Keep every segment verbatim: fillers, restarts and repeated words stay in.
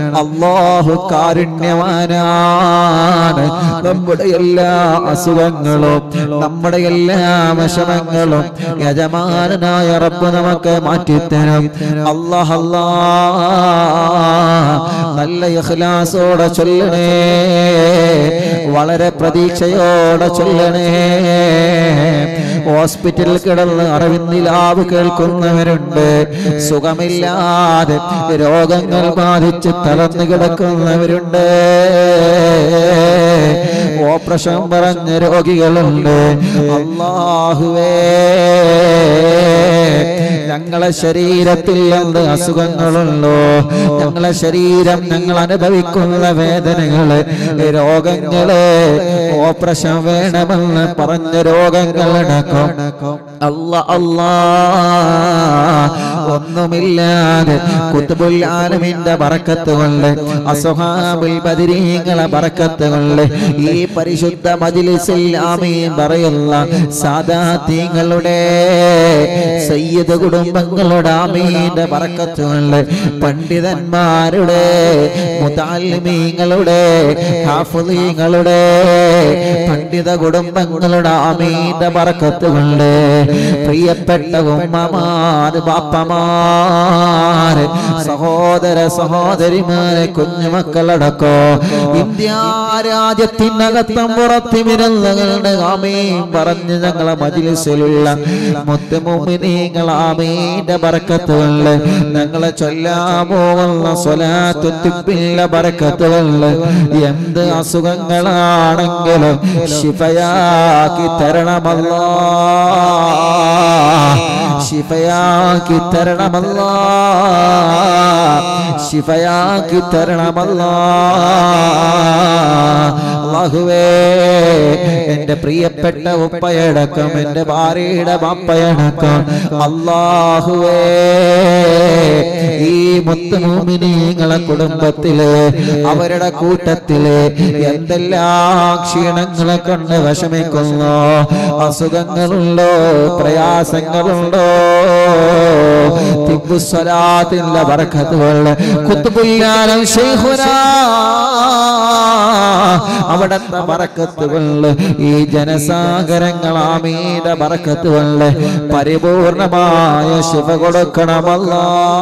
അല്ലാഹു കാരുണ്യവാനാണ്. നമ്മുടെ എല്ലാ അസുഖങ്ങളും നമ്മുടെ എല്ലാ വിഷമങ്ങളും യജമാനനായ റബ്ബ് നമുക്ക് മാറ്റിത്തരും. അല്ലാഹ് അല്ലാഹ് നല്ല ഇഖ്ലാസോടെ ചൊല്ലണേ, വളരെ പ്രതീക്ഷയോടെ ചൊല്ലണേ. ഹോസ്പിറ്റലിൽ കിടന്ന് അറിവിന്നിലാവ് കേൾക്കുന്നവരുണ്ട്, സുഖമില്ലാതെ രോഗങ്ങൾ ബാധിച്ച് തളർന്നു കിടക്കുന്നവരുണ്ട്, ഓപ്പറേഷൻ പറഞ്ഞ രോഗികളുണ്ട്. അല്ലാഹുവേ, ഞങ്ങളെ ശരീരത്തിൽ എന്ത് അസുഖങ്ങളുണ്ടോ, ഞങ്ങളെ ശരീരം ഞങ്ങൾ അനുഭവിക്കുന്ന വേദനകള്, രോഗങ്ങള്, ഓപ്പറേഷൻ വേണമെന്ന് പറഞ്ഞ രോഗങ്ങളടക്കം അല്ലാ അല്ലാ ഒന്നുമില്ലാതെ ഖുത്ബുൽ ആലമീന്റെ ബറക്കത്ത് കൊണ്ട്, അസ്ഹാബുൽ ബദരീങ്ങളെ ബറക്കത്ത് കൊണ്ട്, ഈ പരിശുദ്ധ മജ്ലിസിൽ ആമീൻ പറയുന്ന സാദാതീങ്ങളുടെ സയ്യിദ് കുടുംബങ്ങളുടെ ആമീന്റെ ബറക്കത്ത് കൊണ്ട്, പണ്ഡിതന്മാരുടെ മുതഅല്ലിമീങ്ങളുടെ ഹാഫിളീങ്ങളുടെ പണ്ഡിത കുടുംബങ്ങളുടെ ആമീന്റെ ബറക്കത്ത് കൊണ്ട്, പ്രിയപ്പെട്ട ഉമ്മമാര്, ബാപ്പമാര്, സഹോദര സഹോദരിമാരെ, കുഞ്ഞുമക്കളടക്കോ ഇന്ത്യ രാജ്യത്തിനകത്തും പുറത്തുമിരുന്നുകളുടെ ആമീൻ പറഞ്ഞ് ഞങ്ങളെ മജ്ലിസിലുള്ള മുത്തുമുഅ്മിനീങ്ങൾ ആമീന്റെ ബറക്കത്ത് കൊണ്ട്, ഞങ്ങളെ ചൊല്ലാൻ പോകുന്ന സ്വലാത്തു തിബ്ബിന്റെ ബറക്കത്ത് കൊണ്ട് എന്ത് അസുഖങ്ങളാണെങ്കിലും ശിഫയാക്കി തരണമല്ലാ, ശിഫയാക്കി തരണമല്ലാ, ശിഫയാക്കി തരണമല്ലാ. അല്ലാഹുവേ, എന്റെ പ്രിയപ്പെട്ട ഉപ്പയടക്കം എന്റെ ഭാര്യയുടെ ബാപ്പയടക്കം അല്ലാഹുവേ, ഈ മുത്തുമുഅ്മിനീങ്ങളെ കുടുംബത്തില് അവരുടെ കൂട്ടത്തില് എന്തെല്ലാം ക്ഷീണങ്ങളെ കൊണ്ട് വിഷമിക്കുന്നു, അസുഖങ്ങളുണ്ടോ, പ്രയാസങ്ങളുണ്ടോ, തിബ്ബുസ്സലാത്തിന്റെ ബറക്കത്ത് കൊണ്ട് ഖുത്ബുൽ ആലം ശൈഖുനാ അവിടത്തെ ബറക്കത്ത് കൊണ്ട്, ഈ ജനസാഗരങ്ങൾ ആമീന്റെ ബറക്കത്ത് കൊണ്ട് പരിപൂർണമായ ശിഫ കൊടുക്കണമല്ലാ,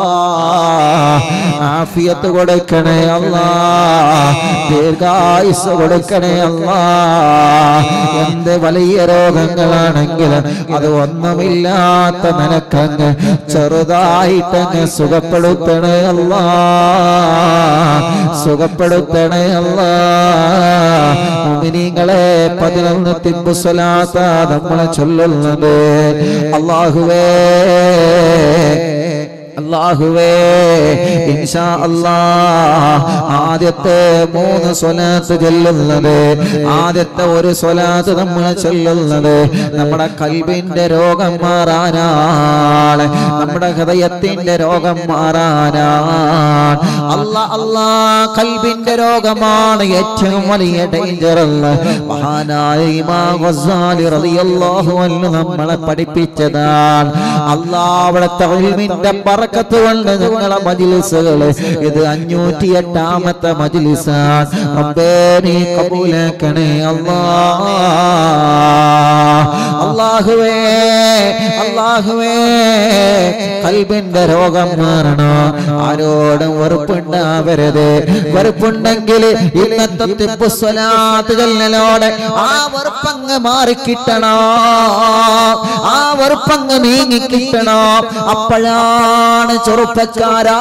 ആഫിയത്ത് കൊടുക്കണേ അല്ലാ, ദീർഘായുസ്സ് കൊടുക്കണേ അല്ലാ. എന്ത് വലിയ രോഗങ്ങളാണെങ്കിലും അത് ഒന്നുമില്ലാത്ത നിനക്കങ്ങ് ചെറുതായിട്ടങ്ങ് സുഖപ്പെടുത്തണേ അല്ലാ, സുഖപ്പെടുത്തണേ അല്ലാ. മുഅ്മിനീങ്ങളെ പതിനൊന്ന് തിബ്ബു സ്വലാത്ത നമ്മളെ ചൊല്ലുന്നത്. അല്ലാഹുവേ, അല്ലാഹുവേ, ഇൻഷാ അല്ലാഹ് ആദ്യത്തെ മൂന്ന് സ്വലാത്ത് ചൊല്ലുന്നത്, ആദ്യത്തെ ഒരു സ്വലാത്ത് നമ്മൾ ചൊല്ലുന്നത് നമ്മുടെ കൽബിന്റെ രോഗം മാറാനാണ്, നമ്മുടെ ഹൃദയത്തിന്റെ രോഗം മാറാനാണ്. അല്ലാ അല്ലാ, കൽബിന്റെ രോഗമാണ് ഏറ്റവും വലിയ ഡേഞ്ചർ എന്ന് മഹാനായ ഇമാം ഗസാലി റളിയല്ലാഹു അൻഹു നമ്മളെ പഠിപ്പിച്ചതാണ്. അല്ലാഹ് അവിടുത്തെ ഇൽമിന്റെ ബറക്കത്ത് കൊണ്ട് ഞങ്ങളെ മജ്ലിസുകള് ഇത് അഞ്ഞൂറ്റി എട്ടാമത്തെ മജ്ലിസാണ്. റബ്ബേ, നീ കബൂലാക്കണേ അല്ലാഹ്. അല്ലാഹുവേ, അല്ലാഹുവേ, കൽബിന്റെ രോഗം മാറണോ, ആരോടും വെറുപ്പുണ്ടാവരുത്. വെറുപ്പുണ്ടെങ്കിൽ ഇന്നത്തെ തിബ്ബു സ്വലാത്ത് ചൊല്ലലോടെ ആ വെറുപ്പങ്ങ് മാറിക്കിട്ടണോ, ആ വെറുപ്പങ്ങ് നീങ്ങിക്കിട്ടണോ. അപ്പോഴാണ് ചെറുപ്പക്കാരാ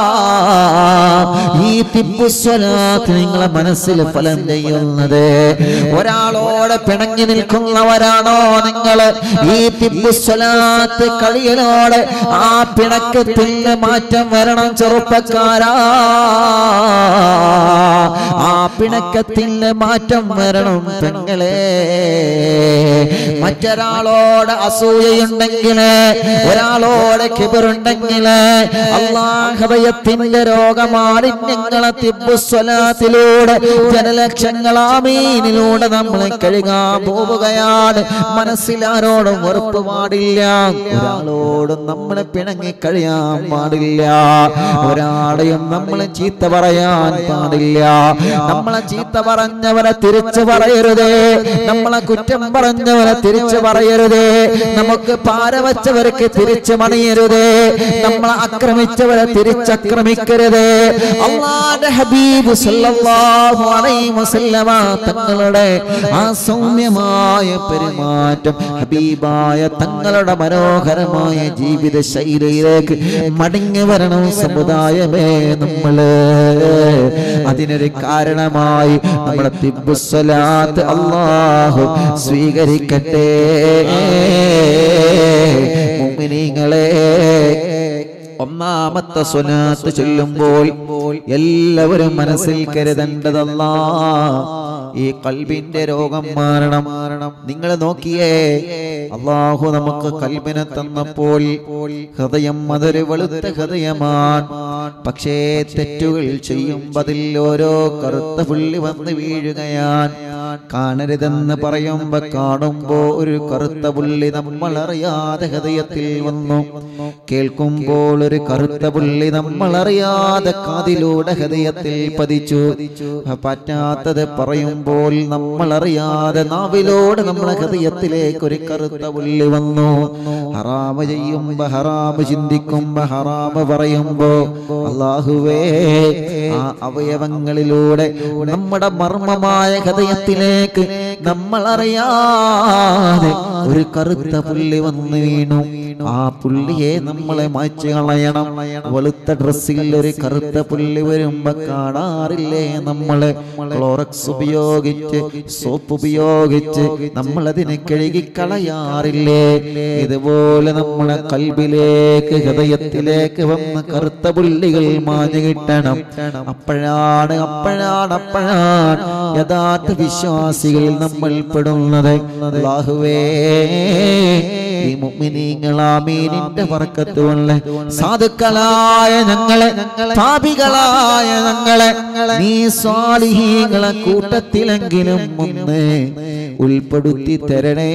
ഈ തിബ്ബു സ്വലാത്ത് നിങ്ങളെ മനസ്സിൽ ഫലം ചെയ്യുന്നത്. ഒരാളോട് പിണങ്ങി നിൽക്കുന്നവരാണോ നിങ്ങൾ? ഈ തിബ്ബു സ്വലാത്ത് കളിയലോടെ ആ പിണക്കത്തിന് മാറ്റം വരണം ചെറുപ്പക്കാരാ. ആ പിണക്കത്തിന് മാറ്റം വരണം പെങ്ങളെ. മറ്റൊരാളോട് അസൂയയുണ്ടെങ്കിൽ, ഒരാളോട് കിബറുണ്ടെങ്കിൽ, അല്ലാഹുവയത്തിന്റെ രോഗമാലിന്യങ്ങളെ തിബ്ബുസ്വലാത്തിലൂടെ ജനലക്ഷങ്ങൾ ആമീനിലൂടെ നമ്മൾ കഴുകാൻ പോവുകയാണ്. മനസ്സിലാരോടും വെറുപ്പ് പാടില്ല, ഒരാളോടും നമ്മൾ പിണങ്ങി കഴിയാൻ പാടില്ല, ഒരാളെയും നമ്മൾ ചീത്ത പറയാൻ പാടില്ല. നമ്മളെ ചീത്ത പറഞ്ഞവരെ തിരിച്ചു പറയരുതേ, നമ്മളെ കുറ്റം പറഞ്ഞവരെ തിരിച്ചു പറയരുതേ, നമുക്ക് പാരവച്ചവർക്ക് തിരിച്ചു മണിയരുതേ, നമ്മളെ ആക്രമിച്ചവരെ തിരിച്ചക്രമിക്കരുതേ. അല്ലാഹുവിന്റെ ഹബീബ് സല്ലല്ലാഹു അലൈഹി വസല്ലമ തങ്ങളുടെ ആ സൗമ്യമായ പെരുമാറ്റം, ഹബീബായ തങ്ങളുടെ മനോഹരമായ ജീവിത ശൈലിയിലേക്ക് മടങ്ങി വരണം സമുദായമേ നമ്മള്. അതിനൊരു കാരണമായി നമ്മുടെ തിബ്ബുസ്സലാത്ത് അല്ലാഹു സ്വീകരിക്കട്ടെ. മുഅ്മിനീങ്ങളെ, ഒന്നാമത്തെ സ്വലാത്ത് ചൊല്ലുമ്പോൾ എല്ലാവരും മനസ്സിൽ കരുതേണ്ടതല്ലാ, ഈ ഖൽബിന്റെ രോഗം മാറണം. നിങ്ങൾ നോക്കിയേ, അല്ലാഹു നമുക്ക് ഖൽബിനെ തന്നപ്പോൾ ഹൃദയം അതൊരു വെളുത്ത ഹൃദയമാണ്. പക്ഷേ തെറ്റുകൾ ചെയ്യുമ്പോൾ അതിൽ ഓരോ കറുത്ത പുള്ളി വന്ന് വീഴുകയാണ്. കാണരുതെന്ന് പറയുമ്പോ കാണുമ്പോ ഒരു കറുത്ത പുള്ളി നമ്മൾ അറിയാതെ ഹൃദയത്തിൽ വന്നു. കേൾക്കുമ്പോൾ ഒരു കറുത്ത പുള്ളി നമ്മൾ അറിയാതെ കാതിലൂടെ ഹൃദയത്തിൽ പതിച്ചു. പറ്റാത്തത് പറയുമ്പോൾ നമ്മൾ അറിയാതെ നാവിലൂടെ നമ്മളെ ഹൃദയത്തിലേക്ക് ഒരു കറുത്ത പുള്ളി വന്നു. ഹറാമ് ചെയ്യുമ്പോ ഹറാമ് ചിന്തിക്കുമ്പോ ഹറാമ് പറയുമ്പോ അല്ലാഹുവേ, ആ അവയവങ്ങളിലൂടെ നമ്മുടെ മർമ്മമായ ഹൃദയത്തിലേക്ക് നമ്മൾ അറിയാതെ ഒരു കറുത്ത പുള്ളി വന്നു വീണു. ആ പുള്ളിയെ നമ്മളെ മായ്ച്ചു കളയണം. വെളുത്ത ഡ്രസ്സിൽ ഒരു കറുത്ത പുള്ളി വരുമ്പോ കാണാറില്ലേ നമ്മള്? ക്ലോറക്സ് ഉപയോഗിച്ച് സോപ്പ് ഉപയോഗിച്ച് നമ്മൾ അതിനെ കഴുകി കളയാറില്ലേ? ഇതുപോലെ നമ്മളെ ഖൽബിലേക്ക് ഹൃദയത്തിലേക്ക് വന്ന് കറുത്ത പുള്ളികൾ മാഞ്ഞു കിട്ടണം. അപ്പോഴാണ് അപ്പോഴാണ് അപ്പോഴാണ് യഥാർത്ഥ വിശ്വാസികളിൽ നമ്മൾ പെടുന്നത്. അല്ലാഹുവേ, ഈ മുഅ്മിനീങ്ങൾ ആമീനിന്റെ ബർക്കത്ത് കൊണ്ട് സാധുക്കളായ ഞങ്ങളെ, പാപികളായ ഞങ്ങളെ നീ സ്വാലിഹീങ്ങളെ കൂട്ടത്തിലെങ്കിലും ഒന്ന് ഉൾപ്പെടുത്തി തരണേ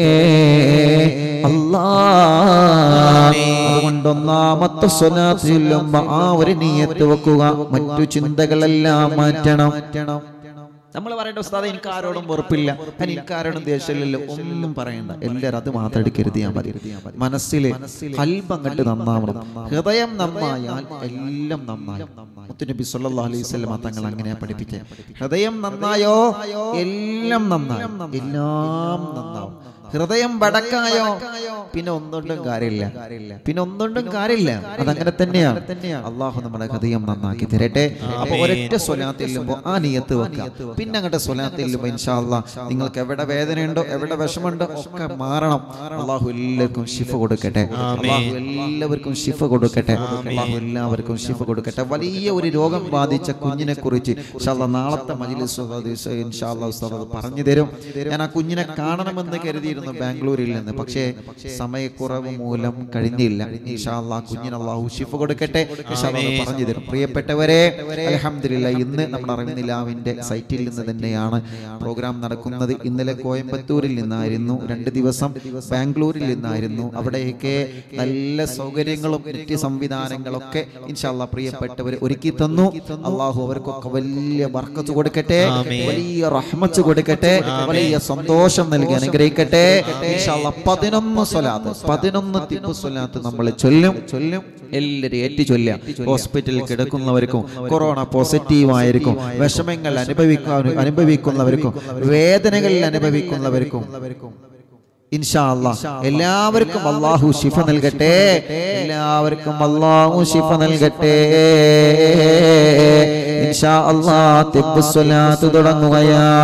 അല്ലാഹ്. അതുകൊണ്ട് ഒന്നാമത്തെ സ്വലാത്ത് ചൊല്ലുമ്പോൾ ആ ഒരു നിയ്യത്ത് വെക്കുക, മറ്റു ചിന്തകളെല്ലാം മാറ്റണം. നമ്മൾ പറയേണ്ട ഉസ്താദ് എനിക്ക് ആരോടും വെറുപ്പില്ല, എനിക്ക് ആരോടും ദേഷ്യമില്ലല്ലോ, ഒന്നും പറയണ്ട. എല്ലാവരും അത് മാത്രം എടുക്കരുതിയാൽ മതി. മനസ്സില് ഖൽബ് അങ്ങട്ട് നന്നാവണം. ഹൃദയം നന്നായാൽ എല്ലാം നന്നായി. മുത്തുനബി സല്ലല്ലാഹു അലൈഹി വസല്ലം തങ്ങൾ അങ്ങനെ പഠിപ്പിച്ചേ. ഹൃദയം നന്നായോ എല്ലാം നന്നായി, എല്ലാം നന്നാവും. ഹൃദയം വടക്കായോ പിന്നെ ഒന്നുകൊണ്ടും കാര്യമില്ല, പിന്നെ ഒന്നുകൊണ്ടും കാര്യമില്ല. അതങ്ങനെ തന്നെയാണ്. അള്ളാഹു നമ്മുടെ ഹൃദയം നന്നാക്കി തരട്ടെ. അപ്പൊ ഒരൊറ്റ സ്വലാത്ത് ചെല്ലുമ്പോ ആ നിയത്ത് വെക്കുക. പിന്നെ അങ്ങോട്ട് സ്വലാത്ത് ചെല്ലുമ്പോ ഇൻഷാ അല്ലാഹ് നിങ്ങൾക്ക് എവിടെ വേദനയുണ്ടോ എവിടെ വിഷമുണ്ടോ ഒക്കെ മാറണം. അള്ളാഹു എല്ലാവർക്കും ശിഫ കൊടുക്കട്ടെ. അള്ളാഹു എല്ലാവർക്കും ശിഫ കൊടുക്കട്ടെ. അള്ളാഹു എല്ലാവർക്കും ശിഫ കൊടുക്കട്ടെ. വലിയ ഒരു രോഗം ബാധിച്ച കുഞ്ഞിനെ കുറിച്ച് ഇൻഷാ അല്ലാഹ് നാളത്തെ മജ്‌ലിസ് ഇൻഷാ അല്ലാഹ് ഉസ്താദ് പറഞ്ഞു തരും. ഞാൻ ആ കുഞ്ഞിനെ കാണണമെന്ന് കരുതി ബാംഗ്ലൂരിൽ നിന്ന്, പക്ഷേ സമയക്കുറവ് മൂലം കഴിഞ്ഞില്ല. ഇൻഷാ അല്ലാഹ് കുഞ്ഞിന് അല്ലാഹു ശിഫ കൊടുക്കട്ടെ. ഇൻഷാ അല്ലാഹ് പറഞ്ഞു തരും. പ്രിയപ്പെട്ടവരെ, അൽഹംദുലില്ലാഹ് ഇന്ന് നമ്മുടെ അറിവിനിലാവിന്റെ സൈറ്റിൽ നിന്ന് തന്നെയാണ് പ്രോഗ്രാം നടക്കുന്നത്. ഇന്നലെ കോയമ്പത്തൂരിൽ നിന്നായിരുന്നു, രണ്ട് ദിവസം ബാംഗ്ലൂരിൽ നിന്നായിരുന്നു. അവിടെയൊക്കെ നല്ല സൗകര്യങ്ങളും നെറ്റ് സംവിധാനങ്ങളൊക്കെ ഇൻഷാ അല്ലാഹ് പ്രിയപ്പെട്ടവർ ഒരുക്കി തന്നു. അല്ലാഹു അവർക്കൊക്കെ വലിയ ബർക്കത്ത് കൊടുക്കട്ടെ, വലിയ റഹ്മത്ത് കൊടുക്കട്ടെ, വലിയ സന്തോഷം നൽകി അനുഗ്രഹിക്കട്ടെ. പതിനൊന്ന് സ്വലാത്ത് പതിനൊന്ന് തിബ് സ്വലാത്ത് നമ്മൾ ചൊല്ലും ചൊല്ലും എല്ലാവരും ഏറ്റു ചൊല്ലുക. ഹോസ്പിറ്റലിൽ കിടക്കുന്നവർക്കും, കൊറോണ പോസിറ്റീവ് ആയിരിക്കും, വിഷമങ്ങൾ അനുഭവിക്കാൻ അനുഭവിക്കുന്നവർക്കും, വേദനകൾ അനുഭവിക്കുന്നവർക്കും ഇൻഷാ അല്ലാഹ് എല്ലാവർക്കും അല്ലാഹു ശിഫ നൽകട്ടെ. എല്ലാവർക്കും അല്ലാഹു ശിഫ നൽകട്ടെ ഇൻഷാ അല്ലാഹ്. തിബ് സ്വലാത്ത് തുടങ്ങുകയാണ്.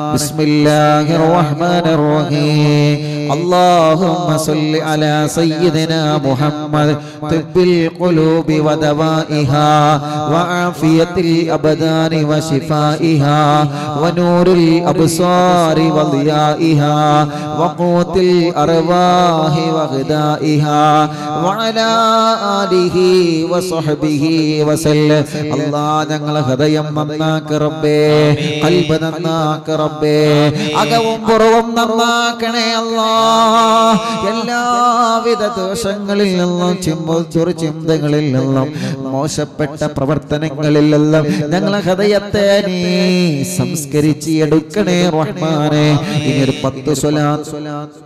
ബിസ്മില്ലാഹിർ റഹ്മാനിർ റഹീം. اللهم صل على سيدنا محمد طب القلوب ودوائها وعافية الأبدان وشفائها ونور الأبصار وضيائها وقوت الأرواح وغذائها وعلى آله وصحبه وسلم. الله ഞങ്ങളെ ഹൃദയം നന്നാക്ക് റബ്ബേ, ഖൽബ് നന്നാക്ക് റബ്ബേ, അകവും പുറവും നന്നാക്കണേ അല്ലാഹ്. എല്ലാവിധ ദോഷങ്ങളിൽ നിന്നും ചിമ്പൊരു ചിന്തകളിൽ നിന്നും മോശപ്പെട്ട പ്രവർത്തനങ്ങളിൽ നിന്നും ഞങ്ങളെ ഹൃദയത്തെ നീ സംസ്കരിച്ച് എടുക്കണേ റഹ്മാനേ. ഇനി ഒരു പത്ത് സ്വലാത്ത്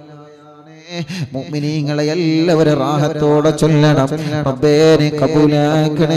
മുഅ്മിനീങ്ങളെ എല്ലാവരും റാഹത്തോടെ ചൊല്ലണം. റബ്ബേ നീ കബൂലാക്കണേ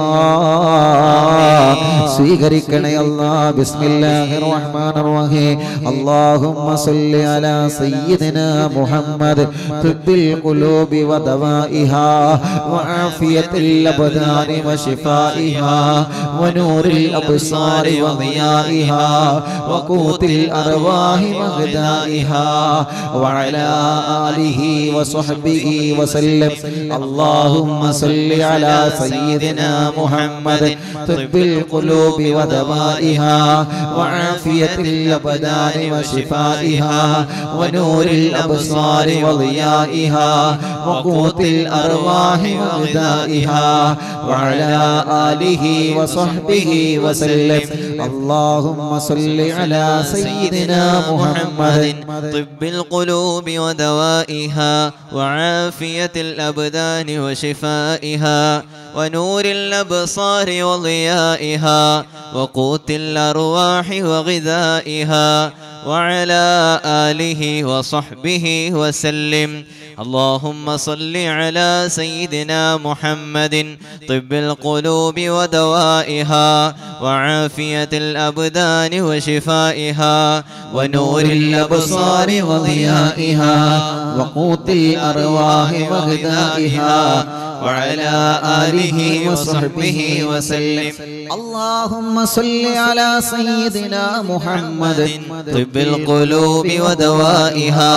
അല്ലാഹ്, സ്വീകരിക്കണേ അല്ലാഹ്. ബിസ്മില്ലാഹിർ റഹ്മാനിർ റഹീം. അല്ലാഹുമ്മ സ്വല്ലി അലാ സയ്യിദിനാ മുഹമ്മദ് തിബ്ബിൽ ഖുലൂബി വദവാഇഹാ വആഫിയത്തിൽ അബ്ദാനി വശിഫാഇഹാ വനൂറിൽ അബ്സാരി വദിയാഇഹാ വഖൂത്തിൽ അർവാഹി വഗദാഇഹാ വഅലാ آله وصحبه وسلم. اللهم صل على سيدنا محمد طب القلوب ودوائها وعافية الأبدان وشفائها ونور الأبصار وضيائها وقوت الأرواح وغذائها وعلى آله وصحبه وسلم. اللهم صل على سيدنا محمد طب القلوب ودوائها وعافية الأبدان وشفائها ونور الأبصار وضيائها وقوت الأرواح وغذائها وعلى آله وصحبه وسلم. اللهم صل على سيدنا محمد طب القلوب ودوائها وعافية الأبدان وشفائها ونور الأبصار وضيائها وقوت الأرواح وغذائها وعلى آله وصحبه وسلم. اللهم صل على سيدنا محمد طب القلوب ودوائها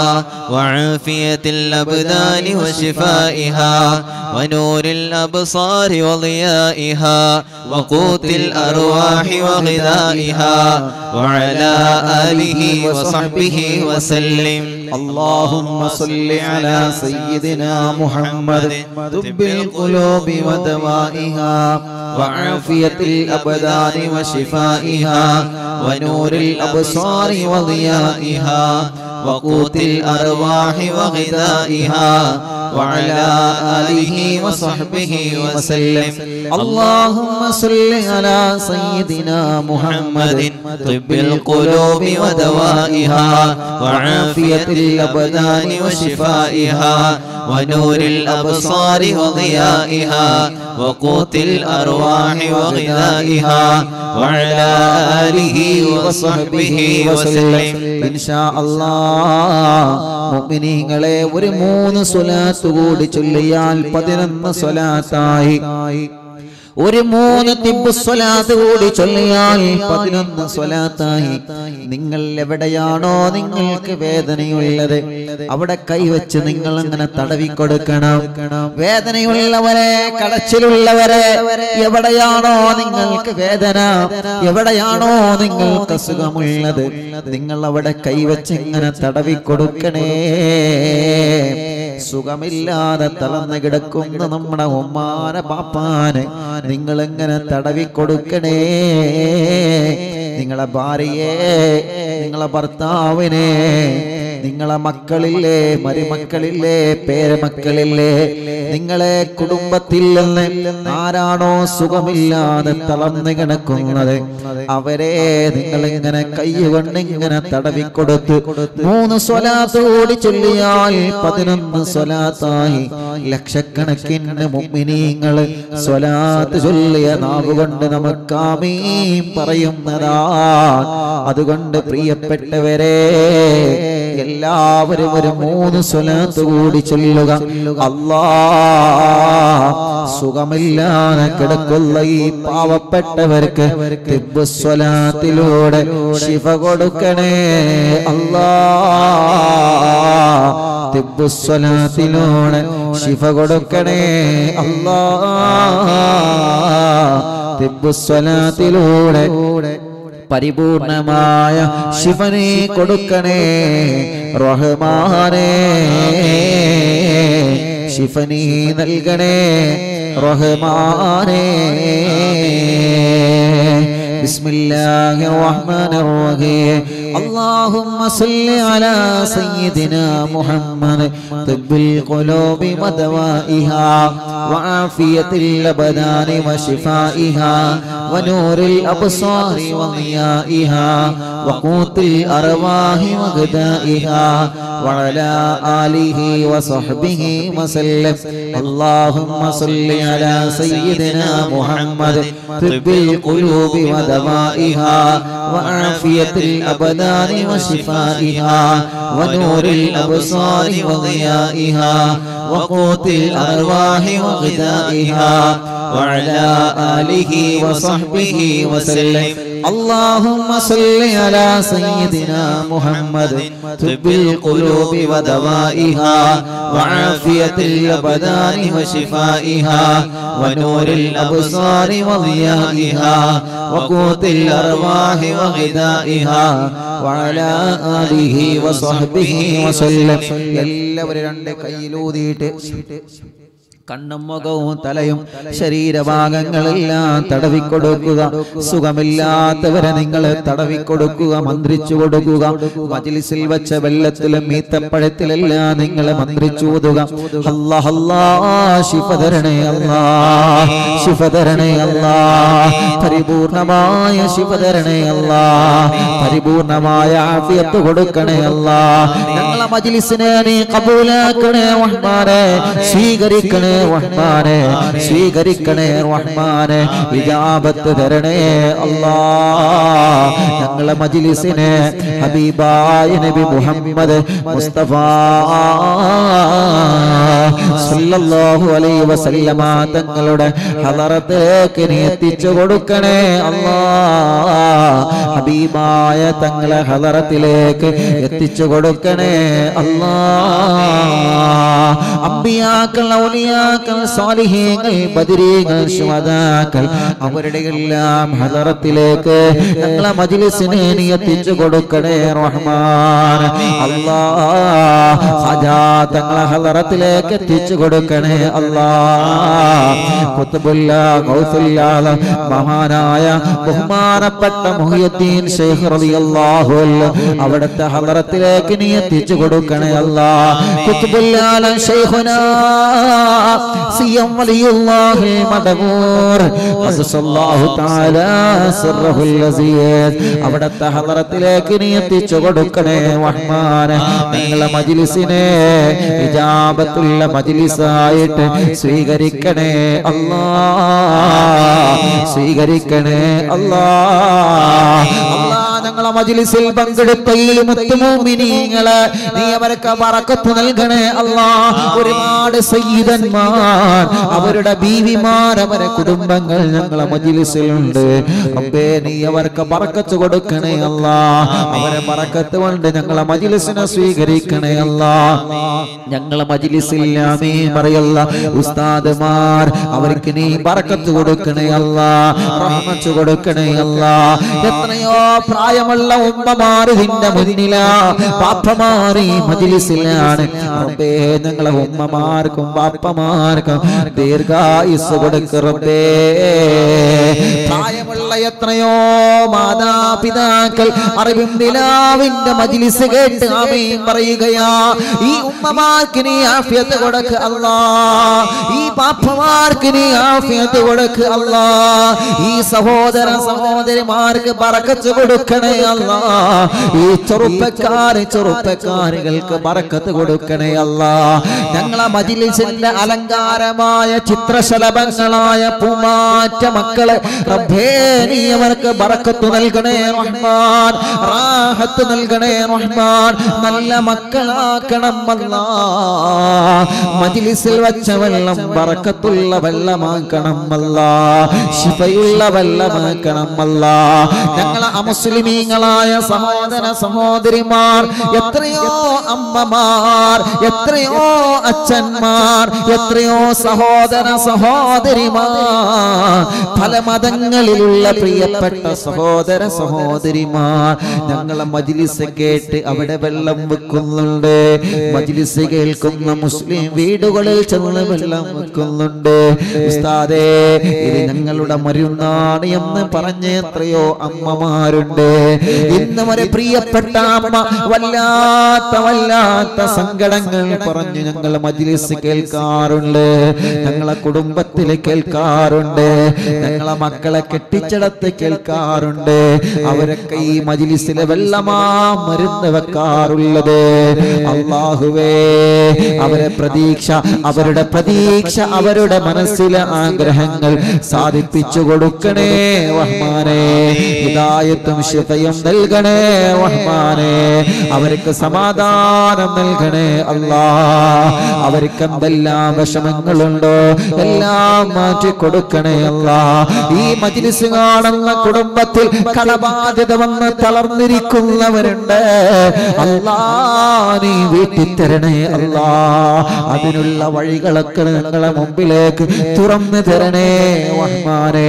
وعافية الأبدان وشفائها ونور الأبصار وضيائها وقوت الأرواح وغذائها وعلى آله وصحبه وسلم. اللهم صل على سيدنا محمد طب القلوب ودوائها وعافية الأبدان وشفائها ونور الأبصار وضيائها وقوت الأرواح وغذائها وعلى آله وصحبه وسلم. اللهم صل على سيدنا محمد طب القلوب ودوائها وعافية الأبدان وشفائها ونور الأبصار وضيائها وقوت الأرواح وغذائها وعلى آله وصحبه وسلم. إن شاء الله മുഅ്മിനീങ്ങളെ ഒരു മൂന്ന് സ്വലാത്ത് കൂടി ചൊല്ലിയാൽ പതിനൊന്ന് സ്വലാത്തായി. ഒരു മൂന്ന് തിബ്ബ് സ്വലാത്ത് കൂടി ചൊല്ലിയാൽ പതിനൊന്ന് സ്വലാത്തായി. നിങ്ങൾ എവിടെയാണോ നിങ്ങൾക്ക് വേദനയുള്ളത് അവിടെ കൈവച്ച് നിങ്ങൾ അങ്ങനെ തടവി കൊടുക്കണം. വേദനയുള്ളവരെ, കടച്ചിലുള്ളവരെ, എവിടെയാണോ നിങ്ങൾക്ക് വേദന, എവിടെയാണോ നിങ്ങൾക്ക് അസുഖമുള്ളത് നിങ്ങൾ അവിടെ കൈവച്ച് ഇങ്ങനെ തടവി കൊടുക്കണേ. സുഖമില്ലാതെ തളർന്നു കിടക്കുന്ന നമ്മുടെ ഉമ്മാനെ പാപ്പാനെ നിങ്ങൾ എങ്ങനെ തടവി കൊടുക്കണേ. നിങ്ങളെ ഭാര്യയെ, നിങ്ങളെ ഭർത്താവിനെ, നിങ്ങളെ മക്കളില്ലേ, മരുമക്കളില്ലേ, പേരമക്കളില്ലേ, നിങ്ങളെ കുടുംബത്തിൽ നിന്ന് ആരാണോ സുഖമില്ലാതെ തളർന്നു കിടക്കുന്നത് അവരെ നിങ്ങൾ ഇങ്ങനെ കൈകൊണ്ട് ഇങ്ങനെ തടവിക്കൊടുത്ത് മൂന്ന് സ്വലാത്ത് കൂടി ചൊല്ലിയാൽ പതിനൊന്ന് സ്വലാത്തായി. ലക്ഷക്കണക്കിന് മുഅ്മിനീങ്ങൾ സ്വലാത്ത് ചൊല്ലിയ നാവുകൊണ്ട് നമുക്ക് ആമീൻ പറയുന്നതാ. അതുകൊണ്ട് പ്രിയപ്പെട്ടവരെ, എല്ലാവരും ഒരു മൂന്ന് സ്വലാത്ത് കൂടി ചൊല്ലുക. അല്ലാഹ് സുഖമില്ലാതെ കിടക്കുന്ന ഈ പാവപ്പെട്ടവർക്ക് തിബ്ബ് സ്വലാത്തിലൂടെ ശിഫ കൊടുക്കണേ അല്ലാഹ്. തിബ്ബ് സ്വലാത്തിലൂടെ ശിഫ കൊടുക്കണേ അല്ലാഹ്. തിബ്ബ് സ്വലാത്തിലൂടെ പരിപൂർണമായ ശിഫനെ കൊടുക്കണേ റഹ്മാനേ. ശിഫനി നൽകണേ റഹ്മാനേ. ബിസ്മില്ലാഹിർ റഹ്മാനിർ റഹീം. اللهم صل على سيدنا محمد طب القلوب ودوائها وعافية الأبدان وشفائها ونور الأبصار وضيائها وقوت الأرواح وغذائها وعلى آله وصحبه وسلم. اللهم صل على سيدنا محمد طب القلوب ودوائها وعافية الأبدان وشفائها ونور الأبصار وضيائها وقوت الأرواح وغذائها وعلى آله وصحبه وسلم. اللهم صل على سيدنا محمد طب القلوب ودوائها وعافية الأبدان وشفائها ونور الأبصار وضيائها وقوت الأرواح وغذائها وعلى آله وصحبه وسلم. എല്ലാവരും രണ്ട് കൈയിലൂതിയിട്ട് കണ്ണും മുഖവും തലയും ശരീരഭാഗങ്ങളെല്ലാം തടവിക്കൊടുക്കുക. സുഖമില്ലാത്തവരെ നിങ്ങൾ തടവിക്കൊടുക്കുക, മന്ത്രിച്ചു കൊടുക്കുക. മജ്ലിസിൽ വെച്ച വെള്ളത്തിലും ഈത്തപ്പഴത്തിലെല്ലാം നിങ്ങൾ മന്ത്രിച്ചു കൊടുക്കുക. അല്ലാഹ് അല്ലാഹ് ശിഫ തരണേ അല്ലാഹ്, ശിഫ തരണേ അല്ലാഹ്, പരിപൂർണമായ ശിഫ തരണേ അല്ലാഹ്, പരിപൂർണമായ ആഫിയത്ത് കൊടുക്കണേ അല്ലാഹ്. ഞങ്ങളെ മജ്ലിസിനെ നീ ഖബൂലാക്കണേ റഹ്മാനേ, സ്വീകരിക്കണേ റഹ്മാനേ, സ്വീകരിക്കണേ റഹ്മാനേ, ഇജാബത്ത് തരണേ അല്ലാഹ്. ഞങ്ങളെ മജ്ലിസിനെ ഹബീബായ നബി മുഹമ്മദ് മുസ്തഫ സല്ലല്ലാഹു അലൈഹി വസല്ലമ തങ്ങളുടെ ഹളറത്തേക്ക് നീ എത്തിച്ചു കൊടുക്കണേ അല്ലാഹ്. ഹബീബായ തങ്ങളെ ഹളറത്തിലേക്ക് എത്തിച്ചു കൊടുക്കണേ അല്ലാഹ്. അംബിയാക്കൾ, ഔലിയാക്കൾ, സാലിഹീങ്ങൾ, ബദരീങ്ങൾ, ശുഹദാക്കൾ അവരുടെ എല്ലാം ഹളറത്തിലേക്ക് ഞങ്ങളെ മജ്ലിസിനെ നീ എത്തിച്ചു കൊടുക്കണേ റഹ്മാൻ അല്ലാഹ്. ഖാജാ തങ്ങളെ ഹളറത്തിലേക്ക് എത്തിച്ചു കൊടുക്കണേ അല്ലാഹ്. ഖുത്ബുല്ലാ ഗൗസുല്ലാ മഹാനായ ബഹുമാനപ്പെട്ട മുഹിയുദ്ദീൻ ശൈഖ് റളിയല്ലാഹു അൻഹു അവിടുത്തെ ഹളറത്തിലേക്ക് നീ എത്തിച്ചു കൊടുക്കണേ അല്ലാഹ്. ഖുത്ബുല്ലാ ശൈഖുനാ സിയം വലിയുല്ലാഹി മദബൂർ അസ്സല്ലാഹു തആല സിർറുൽ അസീസ് അവിടുത്തെ ഹളറത്തിലേക്ക് നീ എത്തിച്ചു കൊടുക്കണേ റഹ്മാൻ. ഞങ്ങളെ മജ്ലിസിനെ ഇജാബത്തുള്ള മജ്ലിസായിട്ട് സ്വീകരിക്കണേ അല്ലാഹ്, സ്വീകരിക്കണേ അല്ലാഹ്. അല്ലാഹ് ഞങ്ങളെ മജ്ലിസിൽ പങ്കെടുത്ത ഈ മുത്തുമൂമിനീങ്ങളെ നീ അവർക്ക് ബറക്കത്ത് നൽകണേ അല്ലാഹ്. ഒരുപാട് സയ്യിദന്മാർ, അവരുടെ ബീവിമാർ, അവരുടെ കുടുംബങ്ങൾ ഞങ്ങളെ മജ്ലിസിലുണ്ട്. റബ്ബേ നീ അവർക്ക് ബറക്കത്ത് കൊടുക്കണേ അല്ലാഹ്. അവരെ ബറക്കത്ത് കൊണ്ട് ഞങ്ങളെ മജ്ലിസിനെ സ്വീകരിക്കണേ അല്ലാഹ്. ഞങ്ങളെ മജ്ലിസിൽ ആമീൻ പറയല്ല ഉസ്താദുമാർ, അവർക്ക് നീ ബറക്കത്ത് കൊടുക്കണേ അല്ലാഹ്, റഹ്മത്ത് കൊടുക്കണേ അല്ലാഹ്. എത്രയോ പ്രായമുള്ള ഉമ്മമാർ ഇതിന്റെ മുന്നിലാ, പാപ്പമാർ ഈ മജ്ലിസിലാണ്. റബ്ബേ ഞങ്ങളെ ഉമ്മമാർക്കും പാപ്പമാർക്കും ദീർഘായുസ് കൊടുക്ക് റബ്ബേ. പ്രായമുള്ള എത്രയോ മാതാപിതാക്കൾ അറിവും നിലാവിന്റെ മജ്ലിസ് കേട്ട് ആമീൻ പറയുകയാ. ഈ ഉമ്മമാർക്ക് നീ ആഫിയത്ത് കൊടുക്ക് അല്ലാഹ്, ഈ പാപ്പമാർക്ക് നീ ആഫിയത്ത് കൊടുക്ക് അല്ലാഹ്. ഈ സഹോദര സഹോദരിമാർക്ക് ബറക്കത്ത് കൊടുക്കണേ അല്ലാ. ഈ ചെറുപ്പക്കാര് ചെറുപ്പക്കാരികൾക്ക് ബറക്കത്ത് കൊടുക്കണേ അല്ലാ. ഞങ്ങളെ മജ്‌ലിസിന്റെ അലങ്കാരമായ ചിത്രശലഭങ്ങളായ പൂമാറ്റ മക്കളെ റബ്ബേ നീ അവർക്ക് ബറക്കത്ത് നൽകണേ റഹ്മാൻ, റാഹത്ത് നൽകണേ റഹ്മാൻ, നല്ല മക്കളാക്കണം അല്ലാ. മജ്‌ലിസിൽ വച്ച വെള്ളം ബറക്കത്തുള്ള വെള്ളമാക്കണം അല്ലാ, ശിഫയുള്ള വെള്ളമാക്കണം അല്ലാ. ഞങ്ങളെ അമുസ്ലിമീങ്ങളായ സഹോദര സഹോദരിമാർ, എത്രയോ അമ്മമാർ, എത്രയോ അച്ഛന്മാർ, എത്രയോ സഹോദര സഹോദരിമാർ, പല മതങ്ങളിലുള്ള പ്രിയപ്പെട്ട സഹോദര സഹോദരിമാർ ഞങ്ങളെ മജ്‌ലിസ് കേട്ട് അവിടെ വെള്ളം വെക്കുന്നുണ്ട്. മജ്‌ലിസ് കേൾക്കുന്ന മുസ്ലിം വീടുകളിൽ ചെന്ന് വെള്ളം വെക്കുന്നുണ്ട്. ഉസ്താദേ ഇത് ഞങ്ങളുടെ മരുന്നാണ് എന്ന് പറഞ്ഞ എത്രയോ അമ്മമാരുണ്ട്. ഇന്ന് വരെ പ്രിയപ്പെട്ട അമ്മ വല്ലാത്ത വല്ലാത്ത സങ്കടങ്ങൾ പറഞ്ഞ് ഞങ്ങൾ മജ്‌ലിസ് കേൾക്കാറുണ്ട്, ഞങ്ങളെ കുടുംബത്തിൽ കേൾക്കാറുണ്ട്, ഞങ്ങളെ മക്കളെ കെട്ടിച്ചടത്ത് കേൾക്കാറുണ്ട്. അവരൊക്കെ ഈ മജ്‌ലിസിലെ വെള്ളമാ മരുന്ന് വെക്കാറുള്ളത്. അല്ലാഹുവേ അവരെ പ്രതീക്ഷ അവരുടെ പ്രതീക്ഷ അവരുടെ മനസ്സിലെ ആഗ്രഹങ്ങൾ സാധിപ്പിച്ചു കൊടുക്കണേ റഹ്മാനേ. ഹിദായത്തും ശിഫയും നൽകണേ റഹ്മാനേ. അവർക്ക് സമാധാനം നൽകണേ അല്ലാ. അവർക്ക് എന്തെല്ലാം വിഷമങ്ങളുണ്ടോ എല്ലാം മാറ്റി കൊടുക്കണേ അല്ലാ. ഈ മജ്‌ലിസ് കാണുന്ന കുടുംബത്തിൽ കടബാധ്യത വന്ന് തളർന്നിരിക്കുന്നവരുണ്ട് അല്ലാ, നീ വീട്ടിൽ തരണേ അല്ലാ. അതിനുള്ള വഴികളൊക്കെ ഞങ്ങളെ മുമ്പിലേക്ക് തുറന്നു തരണേ റഹ്മാനേ.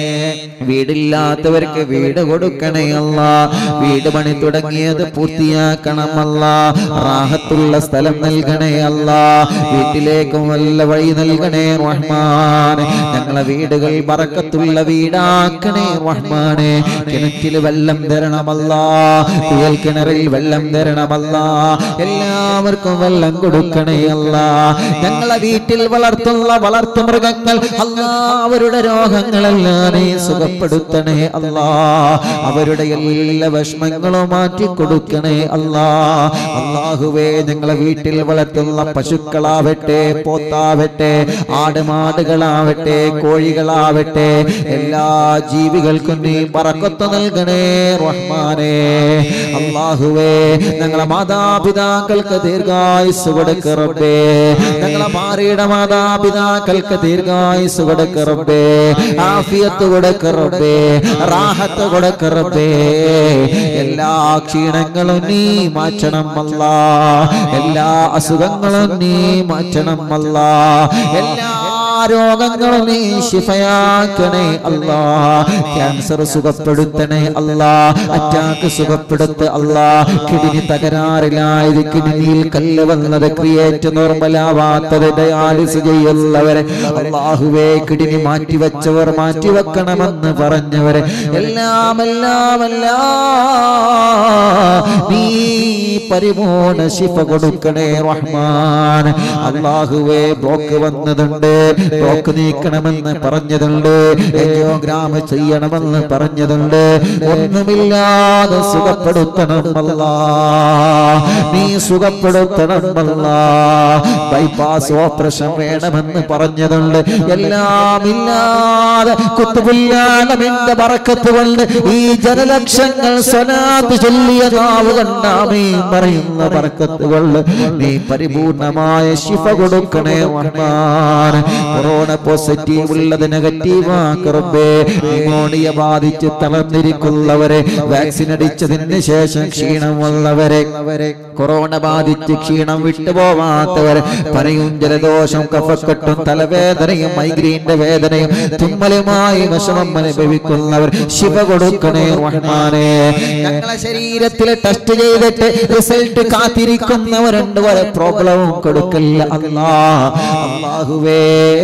വീടില്ലാത്തവർക്ക് വീട് കൊടുക്കണേ അല്ലാ. വീട് പണി തുടങ്ങിയത് പൂർത്തിയാക്കണം അല്ലാ. റാഹത്തുള്ള സ്ഥലം നൽകണേ അല്ലാ. വീട്ടിലേക്കും വല്ല വഴി നൽകണേ റഹ്മാനെ. ഞങ്ങളെ വീടുകൾ ബറക്കത്തുള്ള വീടാക്കണേ റഹ്മാനെ. കിണറ്റിൽ വെള്ളം തരണമല്ലാ, കുഴൽ കിണറിൽ വെള്ളം തരണമല്ലാ. എല്ലാവർക്കും വെള്ളം കൊടുക്കണേ അല്ലാ. ഞങ്ങളെ വീട്ടിൽ വളർത്തുന്ന വളർത്തു മൃഗങ്ങൾ അല്ലാ, അവരുടെ രോഗങ്ങളെല്ലാം നീ സുഖപ്പെടുത്തണേ അല്ലാ. അവരുടെ എല്ലാ വിഷമങ്ങളും മാറ്റി കൊടുക്കണേ അല്ലാ. അല്ലാഹുവേ ഞങ്ങളെ വീട്ടിൽ വളർത്തുന്ന പശുക്കളാവട്ടെ, പോത്താവട്ടെ, ആടുമാടുകളാവട്ടെ, കോഴികളാവട്ടെ, എല്ലാ ജീവികൾക്കും നീ ബറക്കത്ത് നൽകണേ റഹ്മാനേ. അല്ലാഹുവേ ഞങ്ങളെ മാതാപിതാക്കൾക്ക് ദീർഘായുസ്സ് കൊടുക്ക് റബ്ബേ. ഞങ്ങളെ ഭാര്യയുടെ മാതാപിതാക്കൾക്ക് ദീർഘായുസ്സ് കൊടുക്ക് റബ്ബേ. ആഫിയത്ത് കൊടുക്ക് റബ്ബേ, റാഹത്ത് കൊടുക്ക് റബ്ബേ. എല്ലാ ക്ഷീണങ്ങളും നീ മാറ്റണം അല്ലാ. എല്ലാ അസുഖങ്ങളും നീ മാറ്റണം അല്ലാ. എല്ലാ രോഗങ്ങളും നീ ശിഫയാക്കണേ അല്ലാ. ക്യാൻസർ സുഖപ്പെടുത്തണേ അല്ലാ. അറ്റാക്ക് സുഖപ്പെടുത്ത അല്ലാ. കിഡ്നി തകരാറിലായത്, കിഡ്നിയിൽ കല്ല് വന്നത്, ക്രിയേറ്റ് നോർമലാവാത്തത്, ഡയാലിസ് ചെയ്യുന്നവരെ അല്ലാഹുവേ കിഡ്നി മാറ്റിവെച്ചവർ മാറ്റിവെക്കണമെന്ന് പറഞ്ഞവരെ എല്ലാം എല്ലാം എല്ലാം നീ പരിപൂർണ ശിഫ കൊടുക്കണേ റഹ്മാൻ. അല്ലാഹുവേ ബ്ലോക്ക് വന്നതുണ്ട്, ബ്ലോക്ക് നീക്കണമെന്ന് പറഞ്ഞതുണ്ട്, എൻജിയോഗ്രാം ചെയ്യണമെന്ന് പറഞ്ഞതുണ്ട്. ഒന്നുമില്ലാതെ സുഖപ്പെടുത്തണം അല്ലാ, നീ സുഖപ്പെടുത്തണം അല്ലാ. ബൈപ്പാസ് ഓപ്പറേഷൻ വേണമെന്ന് പറഞ്ഞതുണ്ട്. എല്ലാം ഇല്ലാതെ കുത്തുബുല്ലാലമിന്റെ ബറക്കത്ത് കൊണ്ട് ഈ ജനലക്ഷങ്ങൾ സ്വലാത്ത് ചൊല്ലിയ നാവ് കൊണ്ട് ആമീൻ പറയുന്ന ബറക്കത്ത് കൊണ്ട് നീ പരിപൂർണമായ ശിഫ കൊടുക്കണേ റഹ്മാൻ. കൊറോണ പോസിറ്റീവ് ഉള്ളത് നെഗറ്റീവ് ആക്കറബേ. ന്യൂമോണിയ ബാധിച്ച് തളർന്നിരിക്കുന്നവരെ, വാക്സിൻ അടിച്ചതിന് ശേഷം ക്ഷീണമുള്ളവരെ, കൊറോണ ബാധിച്ച് ക്ഷീണം വിട്ടുപോവാത്തവരെ, പനിയും ജലദോഷം കഫക്കെട്ടും തലവേദനയും മൈഗ്രീന്റെ വേദനയും തുമ്മലുമായി വിഷമം അനുഭവിക്കുന്നവർ ശിവ കൊടുക്കണേ റഹ്മാനേ. ഞങ്ങളെ ശരീരത്തിൽ ടെസ്റ്റ് ചെയ്തിട്ട് റിസൾട്ട് കാത്തിരിക്കുന്നവരുണ്ട്, വരെ പ്രോബ്ലവും കൊടുക്കില്ല അല്ലാ. അല്ലാഹുവേ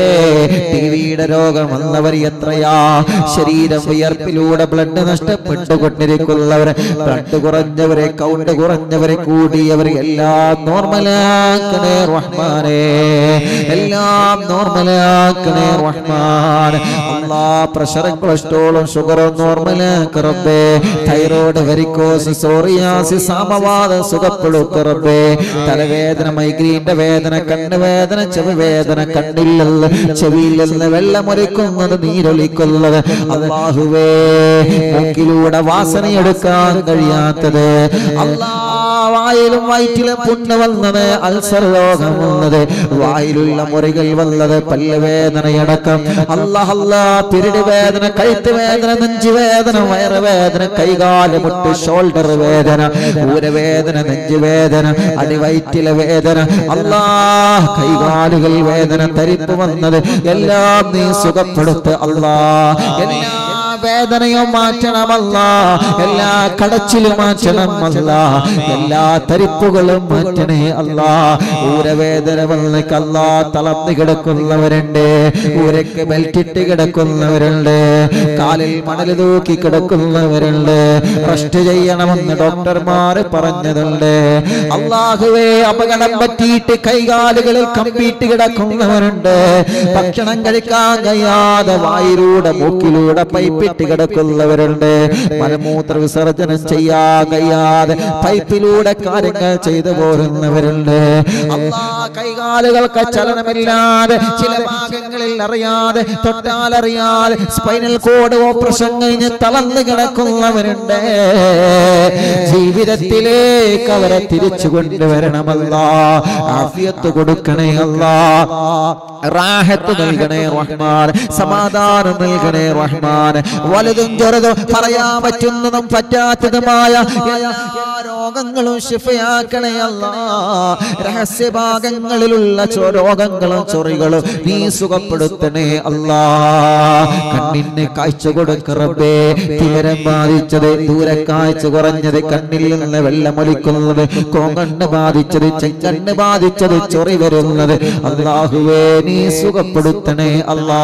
ടിവിയുടെ രോഗം വന്നവർ എത്രയാ, ശരീരം വിയർപ്പിലൂടെ ബ്ലഡ് നഷ്ടപ്പെട്ടുകൊണ്ടിരിക്കുന്നവർ, ബ്ലഡ് കുറഞ്ഞവരെ, കൗണ്ട് കുറഞ്ഞവരെ, കൂടിയവർ എല്ലാം നോർമലാക്കണേ റഹ്മാനേ, എല്ലാം നോർമലാക്കണേ റഹ്മാൻ. അല്ലാ പ്രഷറും കൊളസ്ട്രോളും ഷുഗറും നോർമലാക്ക് റബ്ബേ. തൈറോയ്ഡ്, വെരിക്കോസ്, സോറിയാസിസ്, സാമവാദം സുഖപ്പെടുത്തു റബ്ബേ. തലവേദന, മൈഗ്രീന്റെ വേദന, കണ്ണുവേദന, ചെവി വേദന, കണ്ണിൽ ചെവിയിൽ നിന്ന് വെള്ളമൊലിക്കുന്നത്, നീരൊലിക്കുന്നത്, അല്ലാഹുവേ മൂക്കിലൂടെ വാസനയെടുക്കാൻ കഴിയാത്തത്, അല്ലാ വായിലും വയറ്റിലും പുണ്ണ് വന്നത്, അൾസർ രോഗം വന്നത്, വായിലുള്ള മുറികൾ വന്നത്, പല്ലുവേദനയടക്കം, അല്ലാഹ് അല്ലാ പിരിട് വേദന, കഴുത്ത് വേദന, നെഞ്ചുവേദന, വയറുവേദന, കൈകാല് മുട്ട്, ഷോൾഡർ വേദന, ഊരവേദന, നെഞ്ചുവേദന, അടിവയറ്റിലെ വേദന, അല്ലാ കൈകാലുകൾ വേദന, തരിപ്പ് വന്നത് എല്ലാം നീ സുഖപ്പെടുത്ത് അല്ലാ. എല്ലാ വേദനയും മാറ്റണമല്ല, എല്ലാ കടച്ചിലും മാറ്റണമല്ല, എല്ലാ തരിപ്പുകളും മാറ്റണേ അല്ലാ. ഊരവേദന വന്നേക്കല്ലാ, തളർന്നു കിടക്കുന്നവരുണ്ട്, ഊരക്ക് ബെൽറ്റിട്ട് കിടക്കുന്നവരുണ്ട്, കാലിൽ മണൽ തൂക്കി കിടക്കുന്നവരുണ്ട്, റെസ്റ്റ് ചെയ്യണമെന്ന് ഡോക്ടർമാര് പറഞ്ഞതുണ്ട്. അല്ലാഹുവേ അപകടം പറ്റിയിട്ട് കൈകാലുകളിൽ കമ്പിയിട്ട് കിടക്കുന്നവരുണ്ട്, ഭക്ഷണം കഴിക്കാൻ കഴിയാതെ വായിലൂടെ മൂക്കിലൂടെ പൈപ്പ് കിടക്കുന്നവരുണ്ട്, മലമൂത്ര വിസർജനം ചെയ്യാൻ കഴിയാതെ പൈപ്പിലൂടെ കാര്യങ്ങൾ ചെയ്തു പോരുന്നവരുണ്ട്. അല്ലാ കൈകാലുകൾക്ക് ചലനമില്ലാതെ, ചില ഭാഗങ്ങളിൽ അറിയാതെ, തൊട്ടാലറിയാതെ സ്പൈനൽ കോഡ് ഓപ്പറേഷൻ കഴിഞ്ഞ് തളർന്നു കിടക്കുന്നവരുണ്ട്. ജീവിതത്തിലേക്ക് അവരെ തിരിച്ചു കൊണ്ടുവരണമല്ലാ, ആഫിയത്ത് കൊടുക്കണേ അല്ലാ, റാഹത്ത് നൽകണേ റഹ്മാൻ, സമാധാനം നൽകണേ റഹ്മാൻ. വലുതും ചെറുതും പറയാൻ പറ്റുന്നതും പറ്റാത്തതുമായ എല്ലാ രോഗങ്ങളും ശിഫയാക്കണേ അല്ലാ. രഹസ്യഭാഗങ്ങളിലുള്ള രോഗങ്ങളും ചൊറികളും നീ സുഖപ്പെടുത്തണേ അല്ലാ. കണ്ണിന് കാഴ്ച കൊടുക്ക റബ്ബേ. തിമിരം ബാധിച്ചത്, ദൂരക്കാഴ്ച കുറഞ്ഞത്, കണ്ണിൽ നിന്ന് വെള്ളമൊലിക്കുന്നത്, കോങ്കണ്ണ് ബാധിച്ചത്, ചെങ്കണ്ണ് ബാധിച്ചത്, ചൊറി വരുന്നത്, അല്ലാഹുവേ നീ സുഖപ്പെടുത്തണേ അല്ലാ.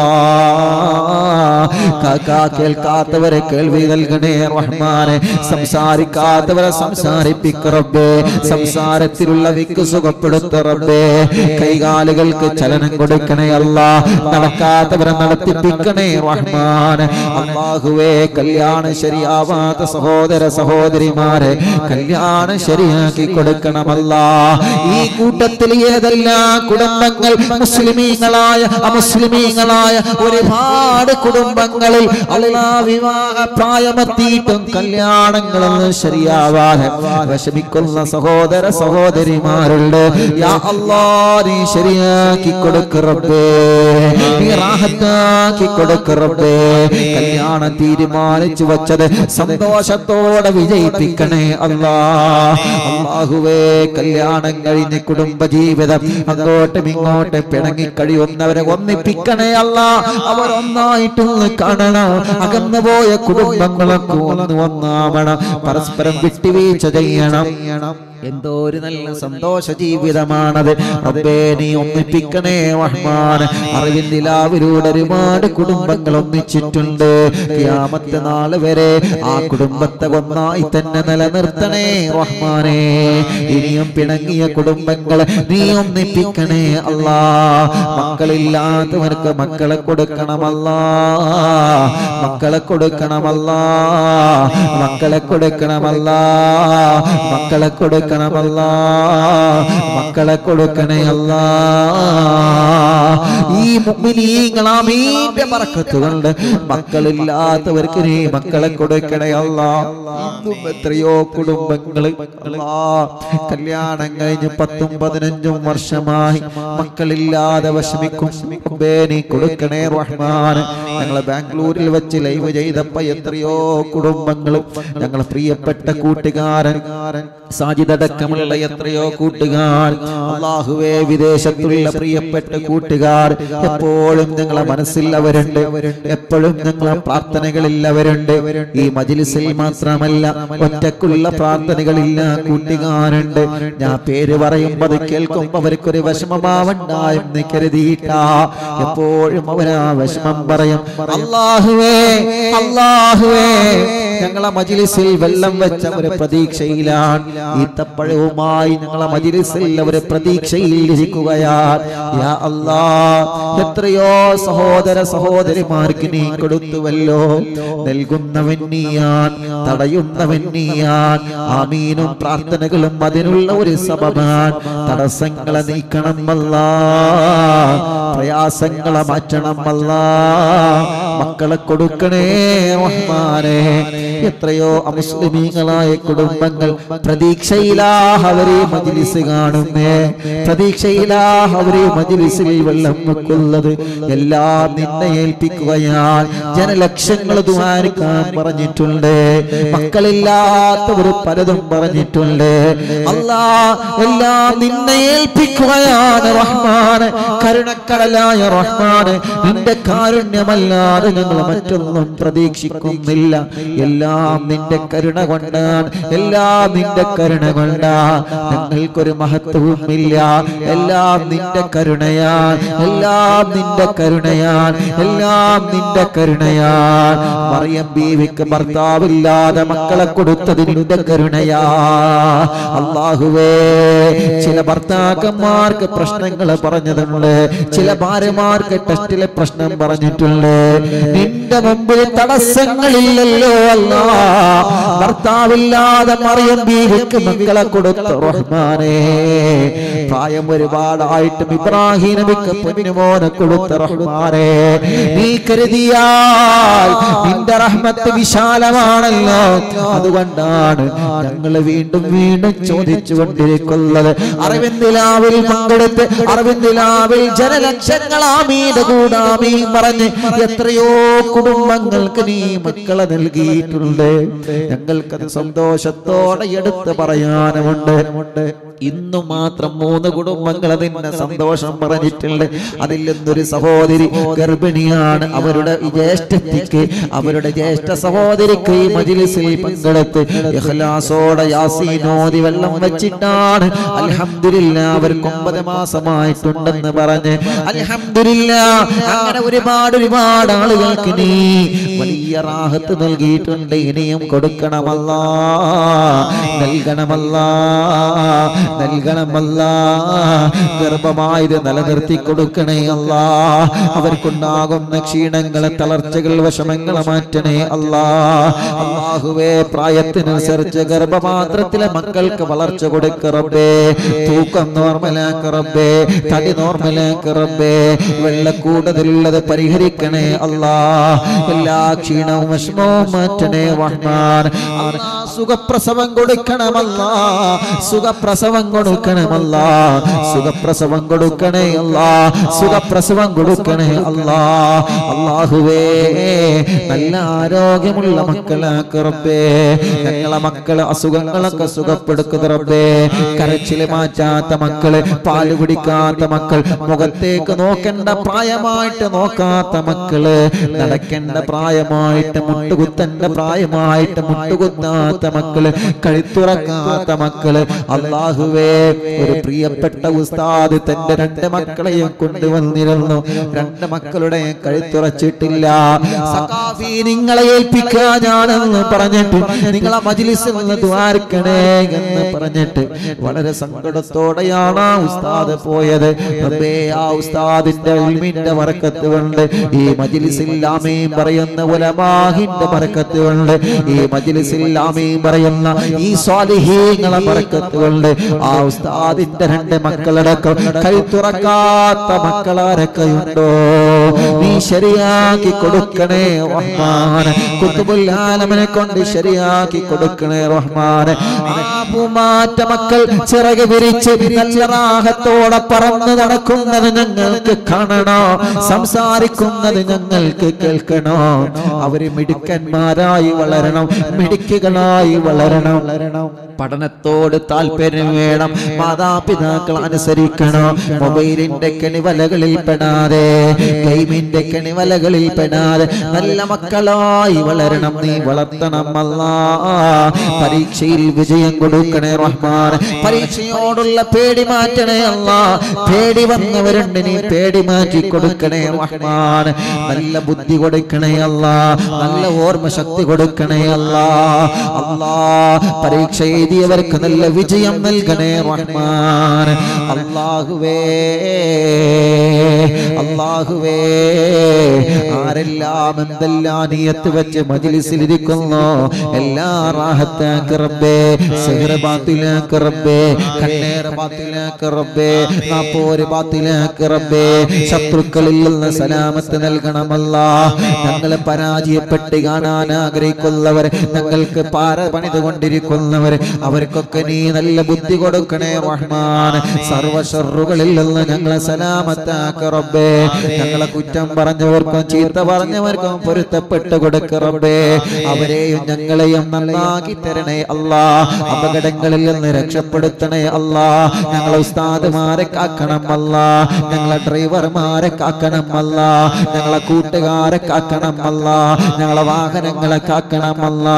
കേൾക്കാത്തവരെ കേൾവി നൽകണേ റഹ്മാനെ, സംസാരിക്കാത്തവരെ സംസാരിപ്പിക്ക റബ്ബേ, സംസാരത്തിലുള്ള വിക്ക് സുഖപ്പെടുത്ത റബ്ബേ. കൈകാലുകൾക്ക് ചലനം കൊടുക്കണേ അല്ലാ, നടക്കാത്തവരെ നടത്തിപ്പിക്കണേ റഹ്മാനെ. അല്ലാഹുവേ കല്യാണം ശരിയാവാത്ത സഹോദര സഹോദരിമാരെ കല്യാണം ശരിയാക്കി കൊടുക്കണമല്ലാ. ഈ കൂട്ടത്തിൽ ഏതെല്ലാം കുടുംബങ്ങൾ മുസ്ലിമീങ്ങളായ അമുസ്ലിമീങ്ങളായ ഒരുപാട് കുടുംബങ്ങളിൽ അല്ലാ വിവാഹ പ്രായമെത്തിയിട്ടും കല്യാണങ്ങളൊന്നും ശരിയാവാതെ വിഷമിക്കുന്ന സഹോദര സഹോദരിമാരുണ്ട്. യാ അല്ലാ നീ ശരിയാക്കി കൊടുക്ക റബ്ബേ, നീ റാഹത്താക്കി കൊടുക്ക റബ്ബേ. കല്യാണം തീരുമാനിച്ചു വച്ചത് സന്തോഷത്തോടെ വിജയിപ്പിക്കണേ അല്ലാ. അല്ലാഹുവേ കല്യാണം കഴിഞ്ഞ് കുടുംബജീവിതം അങ്ങോട്ടും ഇങ്ങോട്ടും പിണങ്ങി കഴിയുന്നവരെ ഒന്നിപ്പിക്കണേ അല്ലാ. അവർ ഒന്നായിട്ടൊന്ന് കാണണം, അകന്നുപോയ കുടുംബങ്ങളൊക്കെ ഒന്ന് ഒന്നാവണം, പരസ്പരം വിട്ടുവീഴ്ച ചെയ്യണം. എന്തോ ഒരു നല്ല സന്തോഷ ജീവിതമാണത് റബ്ബേ, നീ ഒന്നിപ്പിക്കണേ റഹ്മാൻ. അറിവിൻ നിലാവിലൂടെ ഒരുപാട് കുടുംബങ്ങൾ ഒന്നിച്ചിട്ടുണ്ട്. ഖിയാമത്ത് നാൾ വരെ ആ കുടുംബത്തെ ഒന്നായി തന്നെ നിലനിർത്തണേ റഹ്മാനേ. ഇനിയും പിണങ്ങിയ കുടുംബങ്ങളെ നീ ഒന്നിപ്പിക്കണേ അല്ലാ. മക്കളില്ലാത്തവർക്ക് മക്കളെ കൊടുക്കണമല്ലാ, മക്കളെ കൊടുക്കണമല്ലാ, മക്കളെ കൊടുക്കണമല്ലാ, മക്കളെ കൊടുക്ക മക്കളെ കൊടുക്കണേ അല്ലാ. ഈ മുഅ്മിനീങ്ങൾ ആമീന്റെ ബർക്കത്ത് കൊണ്ട് മക്കളില്ലാത്തവർക്ക് നീ മക്കളെ കൊടുക്കണേ അല്ലാ. ഇന്നും എത്രയോ കുടുംബങ്ങൾ അല്ലാ കല്യാണം കഴിഞ്ഞ് പത്തും പതിനഞ്ചും വർഷമായി മക്കളില്ലാതെ വിഷമിക്കും. നീ കൊടുക്കണേ റഹ്മാൻ. ഞങ്ങളെ ബാംഗ്ലൂരിൽ വെച്ച് ലൈവ് ചെയ്തപ്പോ എത്രയോ കുടുംബങ്ങൾ, ഞങ്ങളെ പ്രിയപ്പെട്ട കൂട്ടുകാരൻ സാജിദ് അടക്കമുള്ള എത്രയോ കൂട്ടുകാർ, അല്ലാഹുവേ വിദേശത്തുള്ള പ്രിയപ്പെട്ട കൂട്ടുകാർ കൂട്ടുകാർ എപ്പോഴും ഞങ്ങളെ മനസ്സിൽ അവരുണ്ട്, എപ്പോഴും ഞങ്ങളെ പ്രാർത്ഥനകളിൽ അവരുണ്ട്. ഈ മജ്‌ലിസിൽ മാത്രമല്ല ഒറ്റക്കുള്ള പ്രാർത്ഥനകളില്ല കൂട്ടുകാരുണ്ട്. ഞാൻ പേര് പറയുമ്പോൾ അത് കേൾക്കുമ്പോൾ അവർക്കൊരു വിഷമമാവണ്ട എന്ന് കരുതിയിട്ടാ എപ്പോഴും അവരാ വിഷമം പറയും. അല്ലാഹുവേ അല്ലാഹുവേ ഞങ്ങളെ മജ്‌ലിസിൽ വെള്ളം വെച്ച ഒരു പ്രതീക്ഷയിലാണ്, ഈത്തപ്പഴവുമായി ഞങ്ങളെ മജ്‌ലിസിൽ ഒരു പ്രതീക്ഷയിൽ ഇരിക്കുകയാണ്. യാ അല്ലാഹ് എത്രയോ സഹോദര സഹോദരിമാർക്ക് നീ കൊടുത്തുവല്ലോ. നൽകുന്നവൻ നീയാൻ, തടയുന്നവൻ നീയാൻ. ആമീനും പ്രാർത്ഥനകളും അതിനുള്ള ഒരു സബബാണ്. തടസ്സങ്ങളെ നീക്കണം അല്ലാഹ്, പ്രയാസങ്ങളെ മാറ്റണം അല്ലാഹ്. മക്കളെ കൊടുക്കണേ റഹ്മാനേ. എത്രയോ അമുസ്ലിമീങ്ങളായ കുടുംബങ്ങൾ പ്രതീക്ഷയിലാ അവരെ മജ്‌ലിസ് കാണുന്നേ, പ്രതീക്ഷയിലാ അവരെ മജ്‌ലിസിൽ വെള്ളം വെക്കുന്നത്. എല്ലാം നിന്നെ ഏൽപ്പിക്കുകയാണ്. ജനലക്ഷങ്ങൾ ദുആരിക്കാൻ പറഞ്ഞിട്ടുണ്ട്, മക്കളില്ലാത്തവർ പലതും പറഞ്ഞിട്ടുണ്ട്. അല്ലാഹ് എല്ലാം നിന്നെ ഏൽപ്പിക്കുകയാണ് റഹ്മാൻ. കരുണക്കടലായ റഹ്മാൻ, നിന്റെ കാരുണ്യമല്ലാതെ ഞങ്ങൾ മറ്റൊന്നും പ്രതീക്ഷിക്കുന്നില്ല. എല്ലാം നിന്റെ കരുണ കൊണ്ടാണ്, എല്ലാം നിന്റെ കരുണ കൊണ്ടാണ്. ഞങ്ങൾക്കൊരു മഹത്വവുമില്ല, എല്ലാം നിന്റെ കരുണയാൻ, എല്ലാം നിന്റെ കരുണയാൻ, എല്ലാം നിന്റെ കരുണയാൻ. മറിയം ബീവിക്ക് ഭർത്താവില്ലാതെ മക്കളെ കൊടുത്തത് നിന്റെ കരുണയാ അല്ലാഹുവേ. ചില ഭർത്താക്കന്മാർക്ക് പ്രശ്നങ്ങൾ പറഞ്ഞതുണ്ട്, ചില ഭാര്യമാർക്ക് ടെസ്റ്റിലെ പ്രശ്നം പറഞ്ഞിട്ടുണ്ട്. നിന്റെ മുമ്പിൽ തടസ്സങ്ങളില്ലല്ലോ അല്ലാഹ്. ഭർത്താവില്ലാതെ മറിയം ബീവിക്ക് മക്കളെ കൊടുത്ത റഹ്മാനേ. പ്രായം ഒരുപാടായിട്ടും ഇബ്രാഹിം നബിക്ക് പൊന്നുമോനെ കൊടുത്ത റഹ്മാനേ. നീ കരുതിയാൽ നിന്റെ റഹ്മത്ത് വിശാലമാണല്ലോ. അതുകൊണ്ടാണ് ഞങ്ങൾ വീണ്ടും വീണ്ടും ചോദിച്ചു കൊണ്ടിരിക്കുന്നത്. അറിവിന്ദിലാവിൽ പങ്കെടുത്ത് അറിവിന്ദിലാവിൽ ജനലക്ഷങ്ങൾ ആമീൻ കൂടാമീൻ പറഞ്ഞ് എത്രയോ കുടുംബങ്ങൾക്ക് നീ മക്കളെ നൽകിയിട്ടുണ്ട്. ഞങ്ങൾക്കത് സന്തോഷത്തോടെ എടുത്ത് പറയാനുമുണ്ട്. ഇന്നു മാത്രം മൂന്ന് കുടുംബങ്ങൾ അതിന്റെ സന്തോഷം പറഞ്ഞിട്ടുണ്ട്. അതിൽ നിന്നൊരു സഹോദരി ഗർഭിണിയാണ്. അവരുടെ ജ്യേഷ്ഠത്തിക്ക് അവരുടെ ജ്യേഷ്ഠ സഹോദരിക്ക് ഈ മജ്‌ലിസിൽ പങ്കെടുത്ത് ഇഖ്ലാസോടെ യാസീൻ ഓതി വെള്ളം വെച്ചിട്ടാണ് അൽഹംദുലില്ലാ അവർക്ക് ഒമ്പത് മാസമായിട്ടുണ്ടെന്ന് പറഞ്ഞ് അൽഹംദുലില്ലാ. അങ്ങനെ ഒരുപാട് ഒരുപാട് ആളുകൾക്ക് നീ വലിയ റാഹത്ത് നൽകിയിട്ടുണ്ട്. ഇനിയും കൊടുക്കണമല്ലാ, നൽകണമല്ലാ, നൽകണമല്ലാ. ഗർഭമായത് നിലനിർത്തി കൊടുക്കണേ അല്ലാ. അവർക്കുണ്ടാകുന്ന ക്ഷീണങ്ങളെ തളർച്ചകൾ വിഷമങ്ങളെ മാറ്റണേ അല്ലാ. അല്ലാഹുവേ പ്രായത്തിനനുസരിച്ച് ഗർഭപാത്രത്തിലെ മക്കൾക്ക് വളർച്ച കൊടുക്ക റബ്ബേ. തൂക്കം നോർമലാക്ക റബ്ബേ, തടി നോർമലാക്ക റബ്ബേ. വെള്ളക്കൂടുതലുള്ളത് പരിഹരിക്കണേ അല്ലാ. എല്ലാ ക്ഷീണവും വിഷമവും മാറ്റണേ റഹ്മാൻ. സുഖപ്രസവം കൊടുക്കണമല്ലാ, സുഖപ്രസവം കൊടുക്കണമല്ലാ, സുഖപ്രസവം കൊടുക്കണേ അല്ലാ, സുഖപ്രസവം കൊടുക്കണേ അല്ലാ. അല്ലാഹുവേ നല്ല ആരോഗ്യമുള്ള മക്കളാക്ക് റബ്ബേ. ഞങ്ങളെ മക്കളെ അസുഖങ്ങളൊക്കെ സുഖപ്പെടുക്കുന്ന റബ്ബേ. കരച്ചില് മാറ്റാത്ത മക്കള്, പാല് കുടിക്കാത്ത മക്കൾ, മുഖത്തേക്ക് നോക്കേണ്ട പ്രായമായിട്ട് നോക്കാത്ത മക്കള്, നടക്കേണ്ട പ്രായമായിട്ട് മുട്ടുകുത്തേണ്ട പ്രായമായിട്ട് മുട്ടുകുത്താത്ത മക്കള്, കഴുത്തുറക്കാത്ത മക്കള്. അല്ലാഹുവേ ഒരു പ്രിയപ്പെട്ട ഉസ്താദ് തന്റെ രണ്ട് മക്കളെയും കൊണ്ടുവന്നിരുന്നു. രണ്ട് മക്കളുടെ കഴുത്തുറച്ചിട്ടില്ല. സഖാഫി നിങ്ങളെ ഏൽപ്പിക്കുക ഞാനെന്ന് പറഞ്ഞിട്ട് നിങ്ങളെ മജ്‌ലിസിൽ നിന്ന് ദ്വാരക്കണേ എന്ന് പറഞ്ഞിട്ട് വളരെ സങ്കടത്തോടെയാണ് ആ ഉസ്താദ് പോയത്. റബ്ബേ ആ ഉസ്താദിന്റെ ഇൽമിന്റെ ബറക്കത്ത് കൊണ്ട്, ഈ മജ്‌ലിസിൽ ആമീൻ പറയുന്ന ഉലമാഹിന്റെ ബറക്കത്ത് കൊണ്ട്, ഈ മജ്‌ലിസിൽ ആമീൻ പറയുന്ന ഈ സ്വാലിഹീങ്ങളെ ബറക്കത്ത് കൊണ്ട് ആ ഉസ്താദിന്റെ രണ്ട് മക്കളടക്കം കഴുത്തുറക്കാത്ത മക്കളാരൊക്കെയുണ്ടോ നീ ശരിയാക്കി കൊടുക്കണേ റഹ്മാൻ. ഖുതുബുൽ ആലമിനെ കൊണ്ട് ശരിയാക്കി കൊടുക്കണേ റഹ്മാൻ. മാറ്റ മക്കൾ ചിറക് വിരിച്ച് നല്ല റാഹത്തോടെ പറന്ന് നടക്കുന്നത് ഞങ്ങൾക്ക് കാണണോ, സംസാരിക്കുന്നത് ഞങ്ങൾക്ക് കേൾക്കണോ. അവര് മിടുക്കന്മാരായി വളരണം, മിടുക്കുകളായി മക്കളായി വളരണം. പഠനത്തോട് താല്പര്യം വേണം. മാതാപിതാക്കൾ അനുസരിക്കണം. മൊബൈലിന്റെ കെണിവലകളിൽ പെടാതെ, ഗെയിമിന്റെ കെണിവലകളിൽ പെടാതെ നല്ല മക്കളായി വളരണം. നീ വളർത്തണം അല്ലാ. പരീക്ഷയിൽ വിജയം കൊടുക്കണേ റഹ്മാൻ. പരീക്ഷയോടുള്ള പേടി മാറ്റണേ അല്ലാ. പേടി വന്നവരുണ്ട്, നീ പേടി മാറ്റി കൊടുക്കണേ റഹ്മാൻ. നല്ല ബുദ്ധി കൊടുക്കണേ അല്ലാ. നല്ല ഓർമ്മ ശക്തി കൊടുക്കണേ അല്ലാ. അല്ലാ പരീക്ഷ എഴുതിയവർക്ക് നല്ല വിജയം നൽകണേ റഹ്മാൻ. അല്ലാഹുവേ അല്ലാഹുവേ ആരെല്ലാം എന്തെല്ലാം നിയത്ത് വെച്ച് മജ്ലിസിൽ ഇരിക്കുന്നു എല്ലാ റാഹത്താക്ക് റബ്ബേ. സിഹ്ർ ബാത്തിലാക്ക് റബ്ബേ. കണ്ണേർ ബാത്തിലാക്ക് റബ്ബേ. നാപ്പോര് ബാത്തിലാക്ക് റബ്ബേ. ശത്രുക്കളിൽ നിന്ന് സലാമത്ത് നൽകണമല്ലാ. ഞങ്ങളെ പരാജയപ്പെട്ട് കാണാൻ ആഗ്രഹിക്കുന്നവർ, ഞങ്ങൾക്ക് പാറ പണിതുകൊണ്ടിരിക്കുന്നവർ, അവർക്കൊക്കെ നീ നല്ല ബുദ്ധി കൊടുക്കണേ റഹ്മാൻ. സർവ്വ ശർറുകളിൽ നിന്ന് ഞങ്ങളെ സലാമത്താക്ക് റബ്ബേ. ഞങ്ങളെ കുറ്റം പറഞ്ഞവർക്കും ചീത്ത പറഞ്ഞവർക്കും പൊരുത്തപ്പെട്ട് കൊടുക്ക റബ്ബേ. അവരെയും ഞങ്ങളെയും നന്നാക്കി തരണേ അല്ലാ. അപകടങ്ങളിൽ നിന്ന് രക്ഷപ്പെടുത്തണേ അല്ലാ. ഞങ്ങളെ ഉസ്താദുമാരെ കാക്കണം അല്ലാ. ഞങ്ങളെ ഡ്രൈവർമാരെ കാക്കണം അല്ലാ. ഞങ്ങളെ കൂട്ടുകാരെ കാക്കണം അല്ലാ. ഞങ്ങളെ വാഹനങ്ങളെ കാക്കണം അല്ലാ.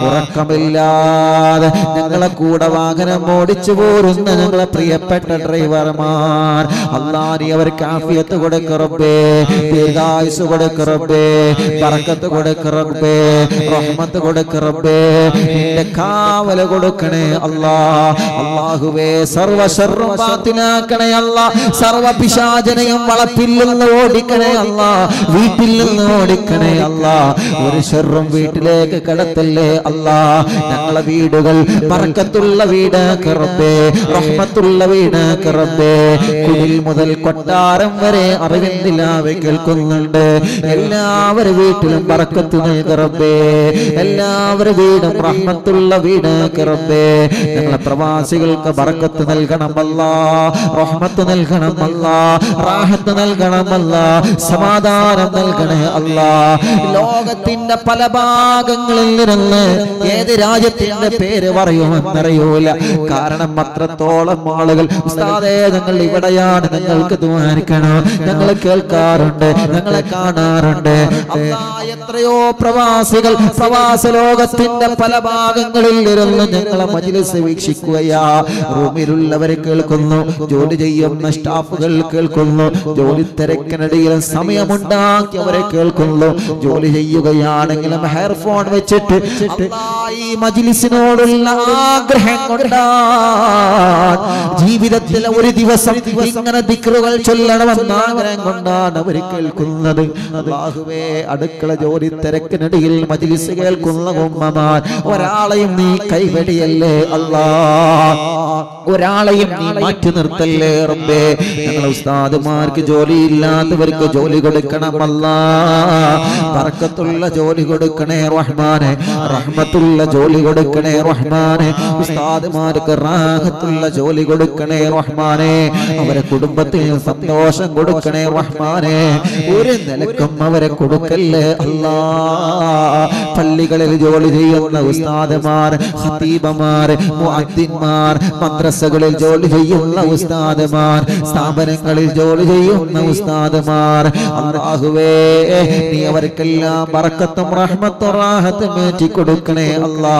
ഉറക്കമില്ലാതെ ഞങ്ങളെ കൂടെ വാഹനം ഓടിച്ചു പോരുന്ന ഞങ്ങളെ പ്രിയപ്പെട്ട ഡ്രൈവർമാർ അല്ലാ, നീ അവർക്ക് ആഫിയത്ത് കൊടുക്ക റബ്ബേ. ദീർഘായുസ് കൊടുക്ക റബ്ബേ. ബറക്കത്ത് കൊടുക്ക റബ്ബേ. റഹ്മത്ത് കൊടുക്ക റബ്ബേ. നിന്റെ കാവല് കൊടുക്കണേ അല്ലാ. അല്ലാഹുവേ സർവ്വ ശർറും ബാത്തിലാക്കണേ അല്ലാ. സർവ്വ പിശാചനെയും വളപ്പിൽ നിന്ന് ഓടിക്കണേ അല്ലാ. വീട്ടിൽ നിന്ന് ഓടിക്കണേ അല്ലാ. ഒരു ശർറും വീട്ടിലേക്ക് കടത്തല്ലേ അല്ലാ. ഞങ്ങളെ വീടുകൾ ബറക്കത്തുള്ള വീടാക്ക് റബ്ബേ. റഹ്മത്തുള്ള വീടാക്ക് റബ്ബേ. കുടിൽ മുതൽ കൊട്ടാരം വരെ അറിവിന്ദിലാവെ കേൾക്കുന്നുണ്ട്. എല്ലാവരും വീട്ടിലും ബറക്കത്ത് നൽക റബ്ബേ. എല്ലാവരും വീടും റഹ്മത്തുള്ള വീടാക്ക് റബ്ബേ. ഞങ്ങളെ പ്രവാസികൾക്ക് ബറക്കത്ത് നൽകണമല്ലാ. റഹ്മത്ത് നൽകണമല്ലാ. റാഹത്ത് നൽകണമല്ലാ. സമാധാനം നൽകണേ അല്ലാ. ലോകത്തിന്റെ പല ഭാഗങ്ങളിൽ നിന്ന് ഏത് രാജ്യത്തിന്റെ പേര് പറയുമെന്നറിയൂല. കാരണം അത്രത്തോളം ആളുകൾ ഉസ്താദേ ഞങ്ങൾ ഇവിടെയാണ്, ഞങ്ങൾക്ക് ദ്വാരിക്കണം, ഞങ്ങൾ കേൾക്കാറുണ്ട്, ഞങ്ങളെ കാണാറുണ്ട്. അല്ലാ എത്രയോ പ്രവാസികൾ പ്രവാസ ലോകത്തിന്റെ പല ഭാഗങ്ങളിൽ ഇരുന്ന് ഞങ്ങളെ മജ്ലിസ് വീക്ഷിക്കുകയാ. റൂമിലുള്ളവരെ കേൾക്കുന്നു, ജോലി ചെയ്യുന്ന സ്റ്റാഫുകൾ കേൾക്കുന്നു, ജോലി തിരക്കിനിടയിൽ സമയമുണ്ടാക്കിയവരെ കേൾക്കുന്നു. ജോലി ചെയ്യുകയാണെങ്കിലും ഹെയർഫോൺ വെച്ചിട്ട് ഈ മജ്ലിസിനോടുള്ള ആഗ്രഹം കൊണ്ടാണ്, ജീവിതത്തിൽ ഒരു ദിവസം ഇങ്ങനെ ദിക്റുകൾ ചൊല്ലണമെന്ന ആഗ്രഹം കൊണ്ടാണ് അവർ കേൾക്കുന്നത്. അല്ലാഹുവേ അടുക്കള ജോലി തിരക്കിനിടയിൽ മജ്ലിസ് കേൾക്കുന്ന ഉമ്മമാർ ഒരാളെയും നീ കൈവെടിയല്ലേ അല്ലാ. ഒരാളെയും നീ മാറ്റി നിർത്തല്ലേ റബ്ബേ. ഞങ്ങളെ ഉസ്താദുമാർക്ക് ജോലിയില്ലാത്തവർക്ക് ജോലി കൊടുക്കണമല്ലാ. ബറക്കത്തുള്ള ജോലി കൊടുക്കണേ റഹ്മാനെ. റഹ്മത്തുള്ള ജോലി കൊടുക്കണേ റഹ്മാനെ. ഉസ്താദുമാർക്ക് റാഹത്തുള്ള ജോലി കൊടുക്കണേ റഹ്മാനെ. അവരെ കുടുംബത്തിന് സന്തോഷം കൊടുക്കണേ റഹ്മാനെ. ഒരു നിലക്കും അവരെ കൊടുക്കല്ലേ അല്ലാ. പള്ളികളിൽ ജോലി ചെയ്യുന്ന ഉസ്താദുമാർ, ഖതീബമാർ, മുഅദ്ദിൻമാർ, മദ്രസകളിൽ ജോലി ചെയ്യുന്ന ഉസ്താദുമാർ, സ്ഥാപനങ്ങളിൽ ജോലി ചെയ്യുന്ന ഉസ്താദുമാർ, അല്ലാഹുവേ നീ അവർക്കെല്ലാം ബറക്കത്തും റഹ്മത്തും റാഹത്തും ഏറ്റി കൊടുക്കണേ അല്ലാ.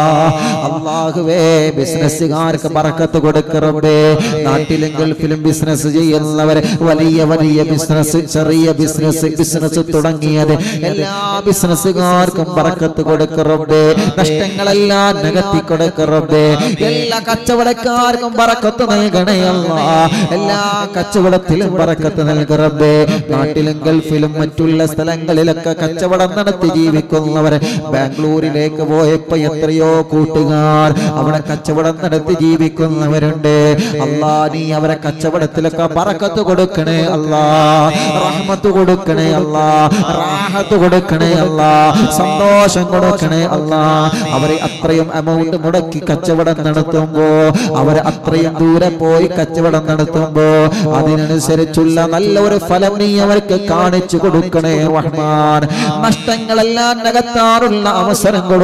അല്ലാഹുവേ ബിസിനസ്സുകാർക്ക് ബറക്കത്ത് കൊടുക്ക റബ്ബേ. നാട്ടിലും ഗൾഫിലും ബിസിനസ് ചെയ്യുന്നവർ വലിയ വലിയ ബിസിനസ്, ചെറിയ ബിസിനസ്, ബിസിനസ് തുടങ്ങിയത് എല്ലാ ബിസിനസ്സുകാർക്കും ബറക്കത്ത് കൊടുക്ക റബ്ബേ. നഷ്ടങ്ങളെല്ലാം നികത്തി കൊടുക്ക റബ്ബേ. എല്ലാ കച്ചവടക്കാർക്കും ബറക്കത്ത് നൽകണേ അല്ലാ. എല്ലാ കച്ചവടത്തിലും ബറക്കത്ത് നൽക റബ്ബേ. നാട്ടിലും ഗൾഫിലും മറ്റുള്ള സ്ഥലങ്ങളിലൊക്കെ കച്ചവടം നടത്തി ജീവിക്കുന്നവർ ബാംഗ്ലൂരിലേക്ക് പോയപ്പോ എത്രയോ കൂട്ടുകാർ അവിടെ കച്ചവടം നടത്തി ജീവിക്കുന്നവരുണ്ട്. അല്ലാ നീ അവരെ കച്ചവടത്തിലൊക്കെ ബറക്കത്ത് കൊടുക്കണേ അല്ലാ. റഹ്മത്ത് കൊടുക്കണേ അല്ലാ. റാഹത്ത് കൊടുക്കണേ അല്ലാ. സന്തോഷം കൊടുക്കണേ അല്ലാ. അവരെ അത്രയും എമൗണ്ട് മുടക്കി കച്ചവടം നടത്തുമ്പോ, അവരെ അത്രയും ദൂരെ പോയി കച്ചവടം നടത്തുമ്പോ അതിനനുസരിച്ചുള്ള നല്ല ഒരു ഫലം നീ അവർക്ക് കാണിച്ചു കൊടുക്കണേ റഹ്മാൻ. നഷ്ടങ്ങളെല്ലാം നികത്താറുള്ള അവസരം കൊടുക്കണേ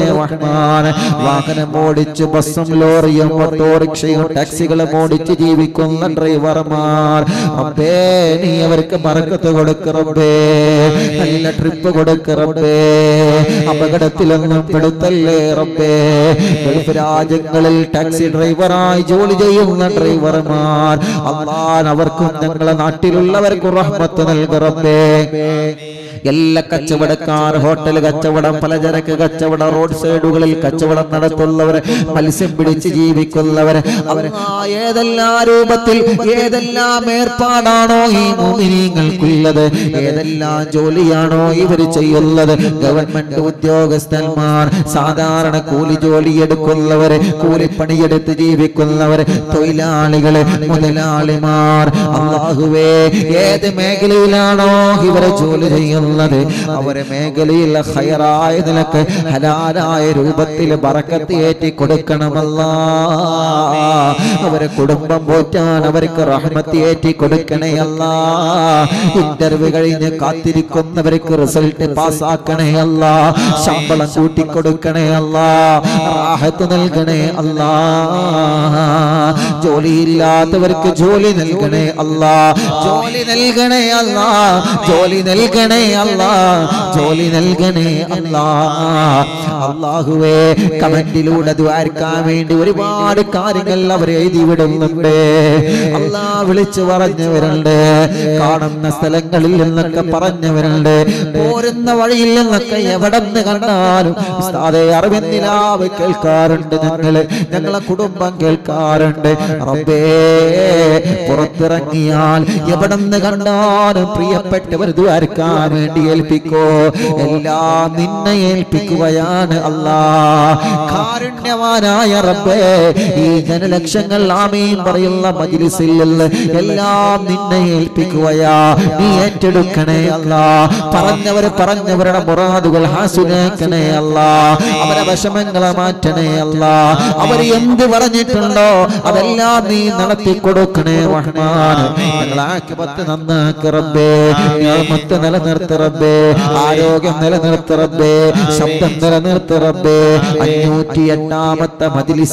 റഹ്മാനെ. വാഹനം ഓടിച്ച് ബസ്സും ലോറിയും ഓട്ടോറിക്ഷയും ടാക്സികളും ഓടിച്ച് ജീവിക്കുന്ന ഡ്രൈവർമാർ റബ്ബേ നീ അവർക്ക് ബർക്കത്ത് കൊടുക്ക് റബ്ബേ, നല്ല ട്രിപ്പ് കൊടുക്ക് റബ്ബേ, അപകടത്തിലൊന്നും പെടുത്തല്ലേ റബ്ബേ. ഗൾഫ് രാജ്യങ്ങളിൽ ടാക്സി ഡ്രൈവറായി ജോലി ചെയ്യുന്ന ഡ്രൈവർമാർ അല്ലാഹ് അവർക്കും ഞങ്ങളെ നാട്ടിലുള്ളവർക്കും റഹ്മത്ത് നൽക് റബ്ബേ. എല്ലാ കച്ചവടക്കാർ, ഹോട്ടൽ കച്ചവടം, പലചരക്ക് കച്ചവടം, റോഡ് സൈഡുകളിൽ കച്ചവടം നടത്തുന്നവർ, മത്സ്യം പിടിച്ച് ജീവിക്കുന്നവർ, അവർ ഏതെല്ലാം രൂപത്തിൽ ഏതെല്ലാം ഏർപ്പാടാണോ ഈ മുഅ്മിനീങ്ങൾക്കുള്ളത്, ഏതെല്ലാം ജോലിയാണോ ഇവർ ചെയ്യുന്നത്, ഗവൺമെന്റ് ഉദ്യോഗസ്ഥന്മാർ, സാധാരണ കൂലി ജോലി എടുക്കുന്നവർ, കൂലിപ്പണിയെടുത്ത് ജീവിക്കുന്നവർ, തൊഴിലാളികള്, മുതലാളിമാർ, അല്ലാഹുവേ ഏത് മേഖലയിലാണോ ഇവരെ ജോലി ചെയ്യുന്നത് അവരെ മേഖലയിൽ ഖൈറായ നിലക്ക് ഹലാലായ രൂപത്തിൽ ബറക്കത്ത് ഏറ്റി കൊടുക്കണമല്ലാ. അവരെ കുടുംബം പോറ്റാൻ അവർക്ക് റഹ്മത്ത് ഏറ്റി കൊടുക്കണേ അല്ലാ. ഇന്റർവ്യൂ കഴിഞ്ഞ് കാത്തിരിക്കുന്നവർക്ക് റിസൾട്ട് പാസ്സാക്കണേ അല്ലാ. ശമ്പളം കൂട്ടിക്കൊടുക്കണേ അല്ലാ. റാഹത്ത് നൽകണേ അല്ലാ. ജോലിയില്ലാത്തവർക്ക് ജോലി നൽകണേ അല്ലാ. ജോലി നൽകണേ അല്ലാ. ജോലി നൽകണേ അല്ലാ. ജോലി നൽകണേ അല്ലാ. അല്ലാഹുവേ കമന്റിലൂടെ ദ്വാരക്കാൻ വേണ്ടി ഒരുപാട് കാര്യങ്ങൾ അവർ എഴുതി വിടുന്നുണ്ട്. അല്ലാ വിളിച്ചു പറഞ്ഞവരുണ്ട്, കാണുന്ന സ്ഥലങ്ങളിൽ നിന്നൊക്കെ പറഞ്ഞവരുണ്ട്, പോരുന്ന വഴിയിൽ നിന്നൊക്കെ എവിടെ നിന്ന് കണ്ടാലും ഉസ്താദേ അറിവിന്നിലാവ് കേൾക്കാറുണ്ട്. ഞങ്ങള് ഞങ്ങളെ കുടുംബം കേൾക്കാറുണ്ട്. റബ്ബേ പുറത്തിറങ്ങിയാൽ എവിടെ നിന്ന് കണ്ടാലും പ്രിയപ്പെട്ടവർ ദ്വാരക്കാൻ വേണ്ടി ഏൽപ്പിക്കോ. എല്ലാം നിന്നെ ഏൽപ്പിക്കുകയാണ് അല്ലാ. കാരുണ്യവാനായ റബ്ബേ ഈ ജനലക്ഷങ്ങൾ ആമീൻ പറയുന്ന മജ്ലിസിൽ എല്ലാം നിന്നെ ഏൽപ്പിക്കുകയാ. നീ ഏറ്റെടുക്കണേ അല്ലാ. പറഞ്ഞവര് പറഞ്ഞവരുടെ മുറാദുകൾ ഹാസുലാക്കണേ അല്ലാ. അവരെ വിഷമങ്ങളെ മാറ്റണേ അല്ലാ. അവർ എന്ത് പറഞ്ഞിട്ടുണ്ടോ അതെല്ലാം നീ നടത്തി കൊടുക്കണേ റഹ്മാൻ. ഞങ്ങളെ ആഖിബത്ത് നന്നാക്ക് റബ്ബേ. നിഅമത്ത് നിലനിർത്ത് റബ്ബേ. ആരോഗ്യം നിലനിർത്ത് റബ്ബേ. ശബ്ദം നിലനിർത്ത് റബ്ബേ. അഞ്ഞൂറ്റി എട്ടാമത്തെ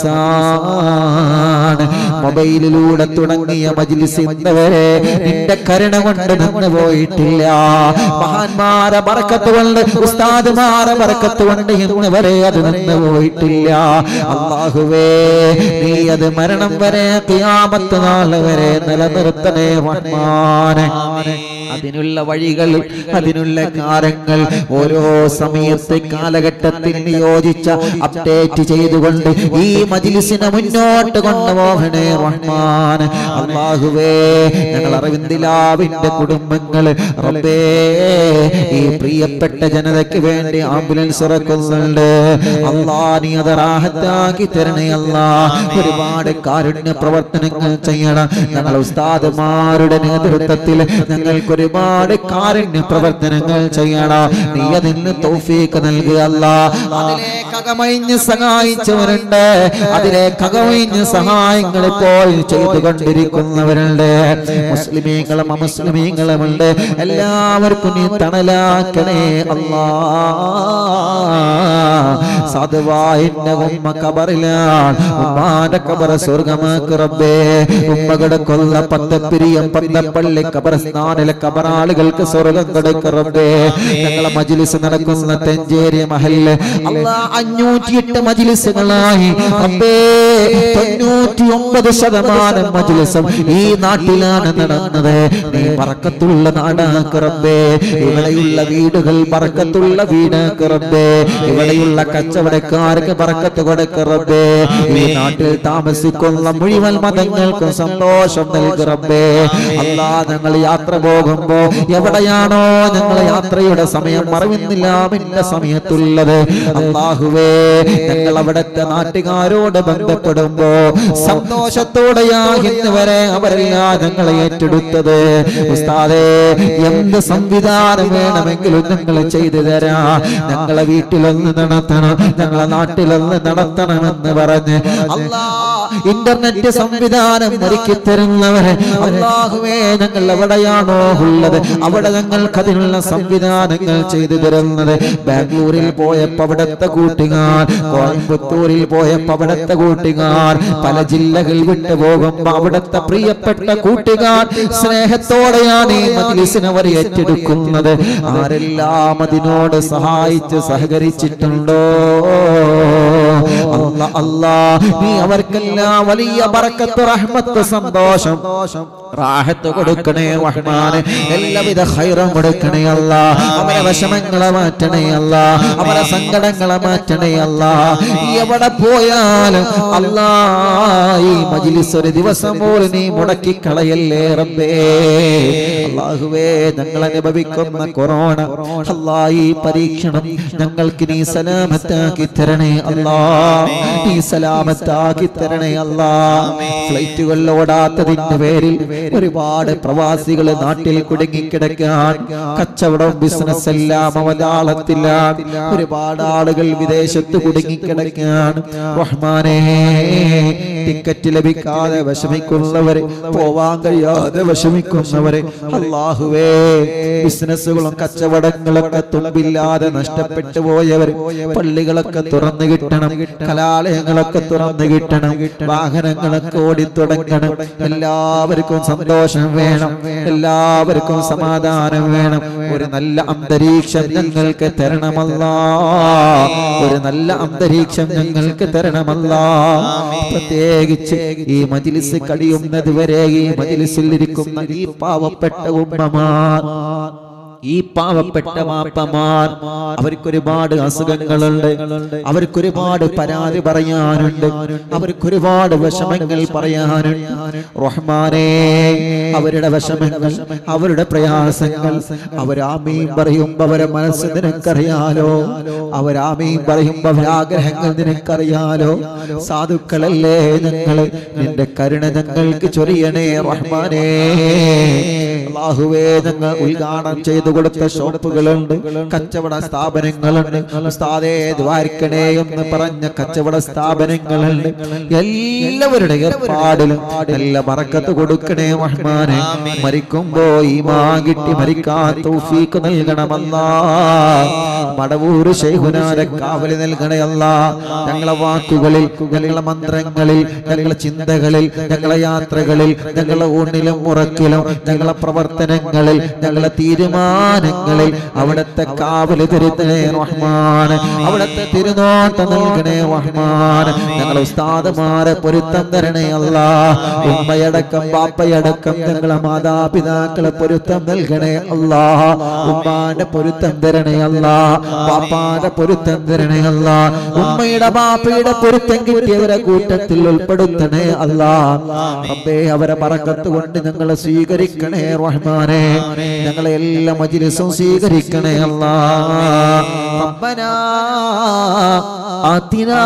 മജ്ലിസാണ്. മൊബൈലിലൂടെ തുടങ്ങിയ മജ്ലിസ് ഇന്നവരെ നിന്റെ കരുണ കൊണ്ട് നിന്ന് പോയിട്ടില്ല. മഹാന്മാരെ ബർക്കത്ത് കൊണ്ട്, ഉസ്താദുമാരെ ബർക്കത്ത് കൊണ്ട് ഇന്ന് വരെ അത് നിന്ന് പോയിട്ടില്ല. അല്ലാഹുവേ നീ അത് മരണം വരെ ഖിയാമത്ത് നാൾ വരെ നിലനിർത്തണേ റഹ്മാനെ. അതിനുള്ള വഴികൾ, അതിനുള്ള കാര്യങ്ങൾ ഓരോ സമയത്തെ കാലഘട്ടത്തിൽ നിയോജിച്ച അപ്ഡേറ്റ് ചെയ്തുകൊണ്ട് ഈ മജ്ലിസിനെ മുന്നോട്ട് കൊണ്ടുപോകണേ റഹ്മാൻ. അല്ലാഹുവേ ഞങ്ങൾ അറിവിന്ദിലാവിന്റെ കുടുംബങ്ങൾ റബ്ബേ ഈ പ്രിയപ്പെട്ട ജനതയ്ക്ക് വേണ്ടി ആംബുലൻസ് ഇറക്കുന്നുണ്ട്. അല്ലാ നീ അത് റാഹത്താക്കി തരണേ അല്ലാ. ഒരുപാട് കാരുണ്യ പ്രവർത്തനങ്ങൾ ചെയ്യണം. ഞങ്ങൾ ഉസ്താദുമാരുടെ നേതൃത്വത്തിൽ ഞങ്ങൾക്ക് ഒരുപാട് കാരുണ്യ പ്രവർത്തനങ്ങൾ ചെയ്യണം. നീ അതിന് തൗഫീഖ് നൽകുക അല്ലാ. അതിലേക്ക് അകമഴിഞ്ഞ് സഹായിച്ചവരുണ്ട്, അതിലേക്ക് അകമഴിഞ്ഞ് സഹായങ്ങൾ ഇപ്പോൾ ചെയ്തുകൊണ്ടിരിക്കുന്നവരുണ്ട്. മുസ്ലിമീങ്ങളും അമുസ്ലിമീങ്ങളുമുണ്ട്. എല്ലാവർക്കും നീ തണലാക്കണേ അല്ലാ. സാധുവായിന്റെ ഉമ്മ കബറിലാണ്. ഉമ്മാന്റെ കബർ സ്വർഗമാക്ക് റബ്ബേ. ഉമ്മ കിടക്കുന്ന പത്തപ്പിരിയം പത്തപ്പള്ളി കബർസ്ഥാനിലെ കബറാളുകൾക്ക് സ്വർഗം കൊടുക്ക് റബ്ബേ. ഞങ്ങളെ മജ്ലിസ് നടക്കുന്ന തെഞ്ചേരി മഹല്ല് അല്ലാ അഞ്ഞൂറ്റിയെട്ട് മജ്ലിസുകളായി റബ്ബേ തൊണ്ണൂറ്റി ഒമ്പത് ശതമാനം മജ്ലിസും ഈ നാട്ടിലാണ് നടന്നത്. നീ ബർക്കത്തുള്ള നാടാക്ക് റബ്ബേ. ഇവിടെയുള്ള വീടുകൾ ബർക്കത്തുള്ള വീടാക്ക് റബ്ബേ. ഇവിടെയുള്ള കച്ചവടക്കാർക്ക് ബർക്കത്ത് കൊടുക്ക് റബ്ബേ. ഈ നാട്ടിൽ താമസിക്കുന്ന മുഴുവൻ മതങ്ങൾക്കും സന്തോഷം നൽകു റബ്ബേ. അല്ലാ ഞങ്ങൾ യാത്ര പോകുമ്പോ എവിടെയാണോ ഞങ്ങളെ യാത്രയുടെ സമയം മറവിന്നില്ലാമിന്റെ സമയത്തുള്ളത് അല്ലാഹുവേ ഞങ്ങൾ അവിടുത്തെ നാട്ടുകാരോട് ബന്ധപ്പെടുമ്പോ സന്തോഷത്തോടെയാ ഇന്ന് വരെ അവരെല്ലാം ഞങ്ങളെ ഏറ്റെടുത്തത്. ഉസ്താദേ എന്ത് സംവിധാനം വേണമെങ്കിലും ഞങ്ങൾ ചെയ്തു തരാ. ഞങ്ങളെ വീട്ടിലൊന്ന് നടത്തണം, ഞങ്ങളെ നാട്ടിലൊന്ന് നടത്തണമെന്ന് പറഞ്ഞ് അല്ലാ ഇന്റർനെറ്റ് സംവിധാനം ഒരുക്കി തരുന്നവരെ അല്ലാഹുവേ ഞങ്ങൾ എവിടെയാണോ ഉള്ളത്. അവിടെ ഞങ്ങൾക്ക് അതിനുള്ള സംവിധാനങ്ങൾ ചെയ്തു തരുന്നത്. ബാംഗ്ലൂരിൽ പോയപ്പോ അവിടുത്തെ കൂട്ടുകാർ, കോയമ്പത്തൂരിൽ പോയപ്പോ അവിടുത്തെ കൂട്ടുകാർ, പല ജില്ലകൾ വിട്ടു പോകുമ്പോ അവിടുത്തെ പ്രിയപ്പെട്ട കൂട്ടുകാർ സ്നേഹത്തോടെയാണ് ഈ മജ്‌ലിസിനെ അവർ ഏറ്റെടുക്കുന്നത്. ആരെല്ലാം അതിനോട് സഹായിച്ച് സഹകരിച്ചിട്ടുണ്ടോ അല്ലാ അല്ലാ, നീ അവർക്കെല്ലാം വലിയ ബറക്കത്ത്, റഹ്മത്ത്, സന്തോഷം, റാഹത്ത് കൊടുക്കണേ റഹ്മാനെ. എല്ലാവിധ ഖൈറും കൊടുക്കണേ അല്ലാ. അവരെ വിഷമങ്ങളെ മാറ്റണേ അല്ലാ, അവരെ സങ്കടങ്ങളെ മാറ്റണേ അല്ലാ. എവിടെ പോയാലും അല്ലാ ഈ മജ്‌ലിസ് ഒരു ദിവസം പോലും നീ മുടക്കി കളയല്ലേ റബ്ബേ. അല്ലാഹുവേ, ഞങ്ങൾ അനുഭവിക്കുന്ന കൊറോണ അല്ലാ, ഈ പരീക്ഷണം ഞങ്ങൾക്ക് നീ സലാമത്താക്കി തരണേ അല്ലാ, നീ സലാമത്താക്കി തരണേ അല്ലാ. ഫ്ലൈറ്റുകളിൽ ഓടാത്തതിന്റെ പേരിൽ ഒരുപാട് പ്രവാസികൾ നാട്ടിൽ കുടുങ്ങിക്കിടക്കാൻ, കച്ചവടം ബിസിനസ് എല്ലാം അവതാളത്തിലാണ്. ഒരുപാട് ആളുകൾ വിദേശത്ത് കുടുങ്ങിക്കിടക്കാൻ. റഹ്മാനേ, ടിക്കറ്റ് ലഭിക്കാതെ വിഷമിക്കുന്നവരെ, പോവാൻ കഴിയാതെ വിഷമിക്കുന്നവരെ അല്ലാഹുവേ, ബിസിനസ്സുകളും കച്ചവടങ്ങളൊക്കെ തുമ്പില്ലാതെ നഷ്ടപ്പെട്ടു പോയവർ, പള്ളികളൊക്കെ തുറന്നു കിട്ടണം, കലാലയങ്ങളൊക്കെ തുറന്നു കിട്ടണം, വാഹനങ്ങളൊക്കെ ഓടിത്തുടങ്ങണം. എല്ലാവർക്കും സന്തോഷം വേണം, എല്ലാവർക്കും സമാധാനം വേണം. ഒരു നല്ല അന്തരീക്ഷം ഞങ്ങൾക്ക് തരണമല്ലാ, ഒരു നല്ല അന്തരീക്ഷം ഞങ്ങൾക്ക് തരണമല്ലാ. പ്രത്യേകിച്ച് ഈ മജ്‌ലിസ് കഴിയുന്നത് വരെ ഈ മജ്‌ലിസിൽ ഇരിക്കുന്ന ഈ പാവപ്പെട്ട ഉമ്മമാർ, ഈ പാവപ്പെട്ട മാപ്പമാർ, അവർക്കൊരുപാട് അസുഖങ്ങളുണ്ട്, അവർക്കൊരുപാട് പരാതി പറയാനുണ്ട്, അവർക്കൊരുപാട് വിഷമങ്ങൾ പറയാനുണ്ട്. റഹ്മാനേ, അവരുടെ വിഷമങ്ങൾ, അവരുടെ പ്രയാസങ്ങൾ അവരാമീൻ പറയുമ്പോ അവരെ മനസ്സ് നിനക്കറിയാലോ, അവരാമീൻ പറയുമ്പോ അവരാഗ്രഹങ്ങൾ നിനക്കറിയാലോ. സാധുക്കളല്ലേ ഞങ്ങള്, നിന്റെ കരുണ ഞങ്ങൾക്ക് ചൊരിയണേ റഹ്മാനേ. അല്ലാഹുവേ, ഞങ്ങൾ ഉദ്ഘാടനം ചെയ്തു കൊടുത്ത ഷോപ്പുകളുണ്ട്, കച്ചവട സ്ഥാപനങ്ങളുണ്ട്. ഉസ്താദേ ദ്വാരിക്കണേ എന്ന് പറഞ്ഞ കച്ചവട സ്ഥാപനങ്ങളുണ്ട്. എല്ലാവരുടെ ഏർപ്പാടിലും നല്ല ബറക്കത്ത് കൊടുക്കണേ റഹ്മാനെ. മരിക്കുമ്പോ ഈമാൻ കിട്ടി മരിക്കാൻ തൗഫീഖ് നൽകണമല്ലാ. മടവൂർ ശൈഖുനാരെ കാവലി നൽകണേ അല്ലാ. ഞങ്ങളെ വാക്കുകളിൽ, ഞങ്ങളെ മന്ത്രങ്ങളിൽ, ഞങ്ങളെ ചിന്തകളിൽ, ഞങ്ങളെ യാത്രകളിൽ, ഞങ്ങളെ ഊണിലും ഉറക്കിലും, ഞങ്ങളെ പ്രവർത്തനങ്ങളിൽ, ഞങ്ങളെ തീരുമാനങ്ങളിൽ അവിടുത്തെ കാവല് തരുത്തണേ റഹ്മാൻ, അവിടുത്തെ തിരുനോട്ടം നൽകണേ റഹ്മാൻ. ഞങ്ങളെ ഉസ്താദുമാരെ പൊരുത്തം തരണേ അല്ലാ. ഉമ്മയടക്കം ബാപ്പയടക്കം ഞങ്ങളെ മാതാപിതാക്കളെ പൊരുത്തം നൽകണേ അല്ലാ. ഉമ്മാന്റെ പൊരുത്തം തരണേ അല്ലാ, ബാപ്പാന്റെ പൊരുത്തം തരണേ അല്ലാ. ഉമ്മയുടെ ബാപ്പയുടെ പൊരുത്തം കിട്ടിയവരെ കൂട്ടത്തിൽ ഉൾപ്പെടുത്തണേ അല്ലാ. റബ്ബേ, അവരെ ബറക്കത്ത് കൊണ്ട് ഞങ്ങളെ സ്വീകരിക്കണേ റഹ്മാനെ. ഞങ്ങളെ എല്ലാ മജ്‌ലിസും സ്വീകരിക്കണേ അല്ലാ. റബ്ബനാ ആതിനാ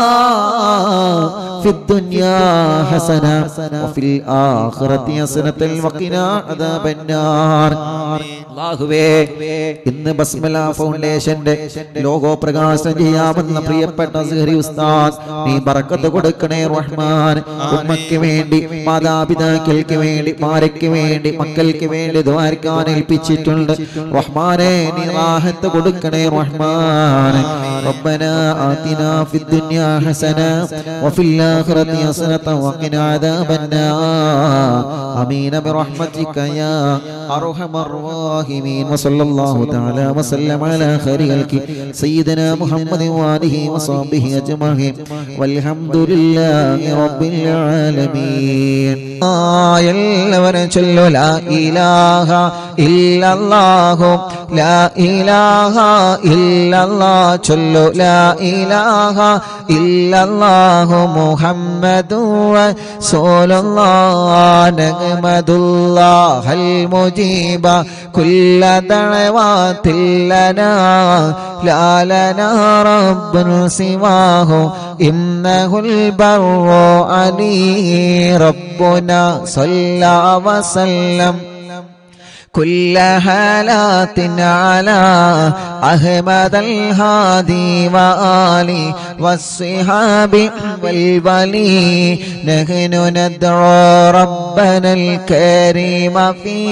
ഫിദ്ദുനിയാ ഹസന വഫിൽ ആഖിറതി ഹസനതൻ വഖിനാ അദാബന്നാർ. അല്ലാഹുവേ, ഇന്ന് ബസ്മല ഫൗണ്ടേഷന്റെ ലോഗോ പ്രകാശനം ചെയ്യാമെന്ന പ്രിയപ്പെട്ട അസ്ഹരി ഉസ്താദ് നീ ബറക്കത്ത് കൊടുക്കണേ റഹ്മാൻ. ഉമ്മയ്ക്ക് വേണ്ടി, മാതാപിതാക്കൾക്ക് വേണ്ടി, മാരയ്ക്ക് വേണ്ടി, മക്കൾക്ക് വേണ്ടി ദ്വാരക്കാൻ ഏൽപ്പിച്ചിട്ടുണ്ട് റഹ്മാനെ. നീ റാഹത്ത് കൊടുക്കണേ റഹ്മാൻ. റബ്ബനാ ആതിനാ ഫിദ്ദുനിയാ ഹസന വഫിൽ ആഖിറതി ഹസനത വഖിനാ അദാബന്നാർ. ആമീൻ ബിറഹ്മതിക യാ അർഹമർ റഹീമീൻ. വസല്ലല്ലാഹു തആല വസല്ലമ അലാ ഖൈരിൽ ഖൽഖി സയ്യിദനാ മുഹമ്മദിൻ വആലിഹി വസഹ്ബിഹി അജ്മഈൻ വൽഹംദുലില്ലാഹി റബ്ബിൽ ആലമീൻ. എല്ലാവരും ചൊല്ലു ലാ ഇലാഹ ഇല്ലല്ലാഹു, ലാ ഇലാഹ ഇല്ലല്ലാഹ്. ചൊല്ലു ലാ ഇലാഹ ഇല്ലല്ലാഹു മുഹമ്മദുർ റസൂലുള്ളാഹ്. നഹ്മദുല്ലാഹൽ മുജീബ കുല്ല ദഅവാതിൽ ലനാ, ലാ ലനാ റബ്ബുൻ സിവാഹു ഇന്നഹുൽ ബർറു അലീ. റബ്ബുനാ സ്വല്ലാ വസല്ലം كل حالات على أحمد الهادي وآله والصحاب والولي. نحن ندعو رب ربنا الكريم في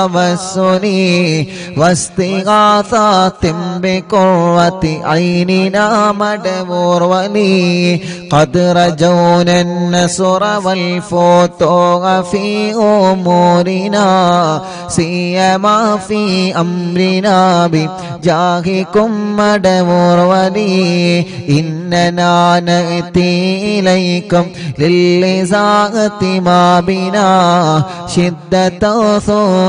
توسلي واستغاثات بقرة عيننا مدبور ولي قد رجونا النصر والفتوح في أمورنا سيما في أمرنا بجاهكم مدبور ولي إننا نأتي إليكم للإزاءة ما بنا شدة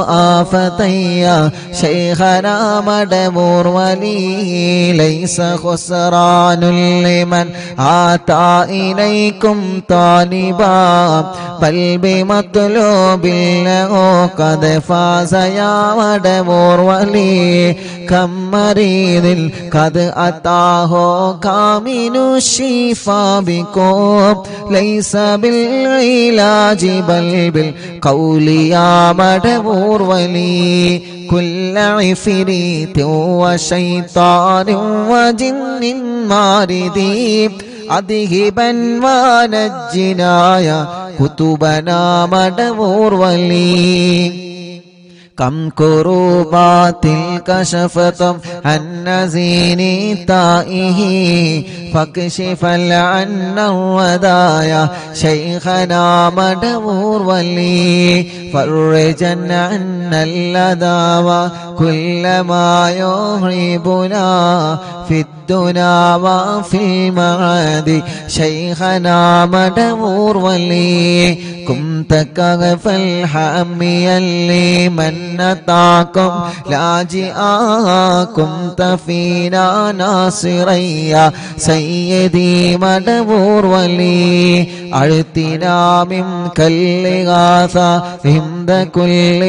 ثؤافتي شيخنا مدبور ولي ليس خسران لمن آتى إليكم طالبا بل بمطلوب له قد فاز يا مدبور ولي كم مريض قد أتاه كامل الشفاء بكم ليس بالعلاج بل بالقول يا مدبور ولي كل عفريت وشيطان وجن مارد أذهبا ونجنا يا كتبنا مدبور ولي كم كروبات كشفتم عن نزين تائه فاكشف عنا الودايا شيخنا مدبور ولي فرجا عنا اللذا كل ما يهربنا في الدنيا وفي المعاد شيخنا مدبور ولي كنت كغف الحامي لمن نطاكم لاجئا كنت فينا ناصريا سيدي مدبور ولي أعطنا منك الإغاثة عند كل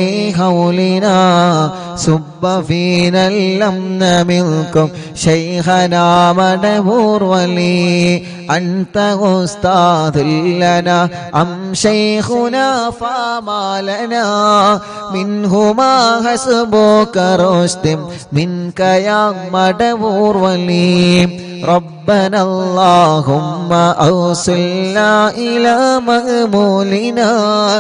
حولنا صب فينا الأمن منكم شيخنا مدبور ولي أنت أستاذ لنا أم شيخنا فما لنا منهما حسبك رشد منك يا مدبور ولي ربنا اللهم أوصلنا إلى مأمولنا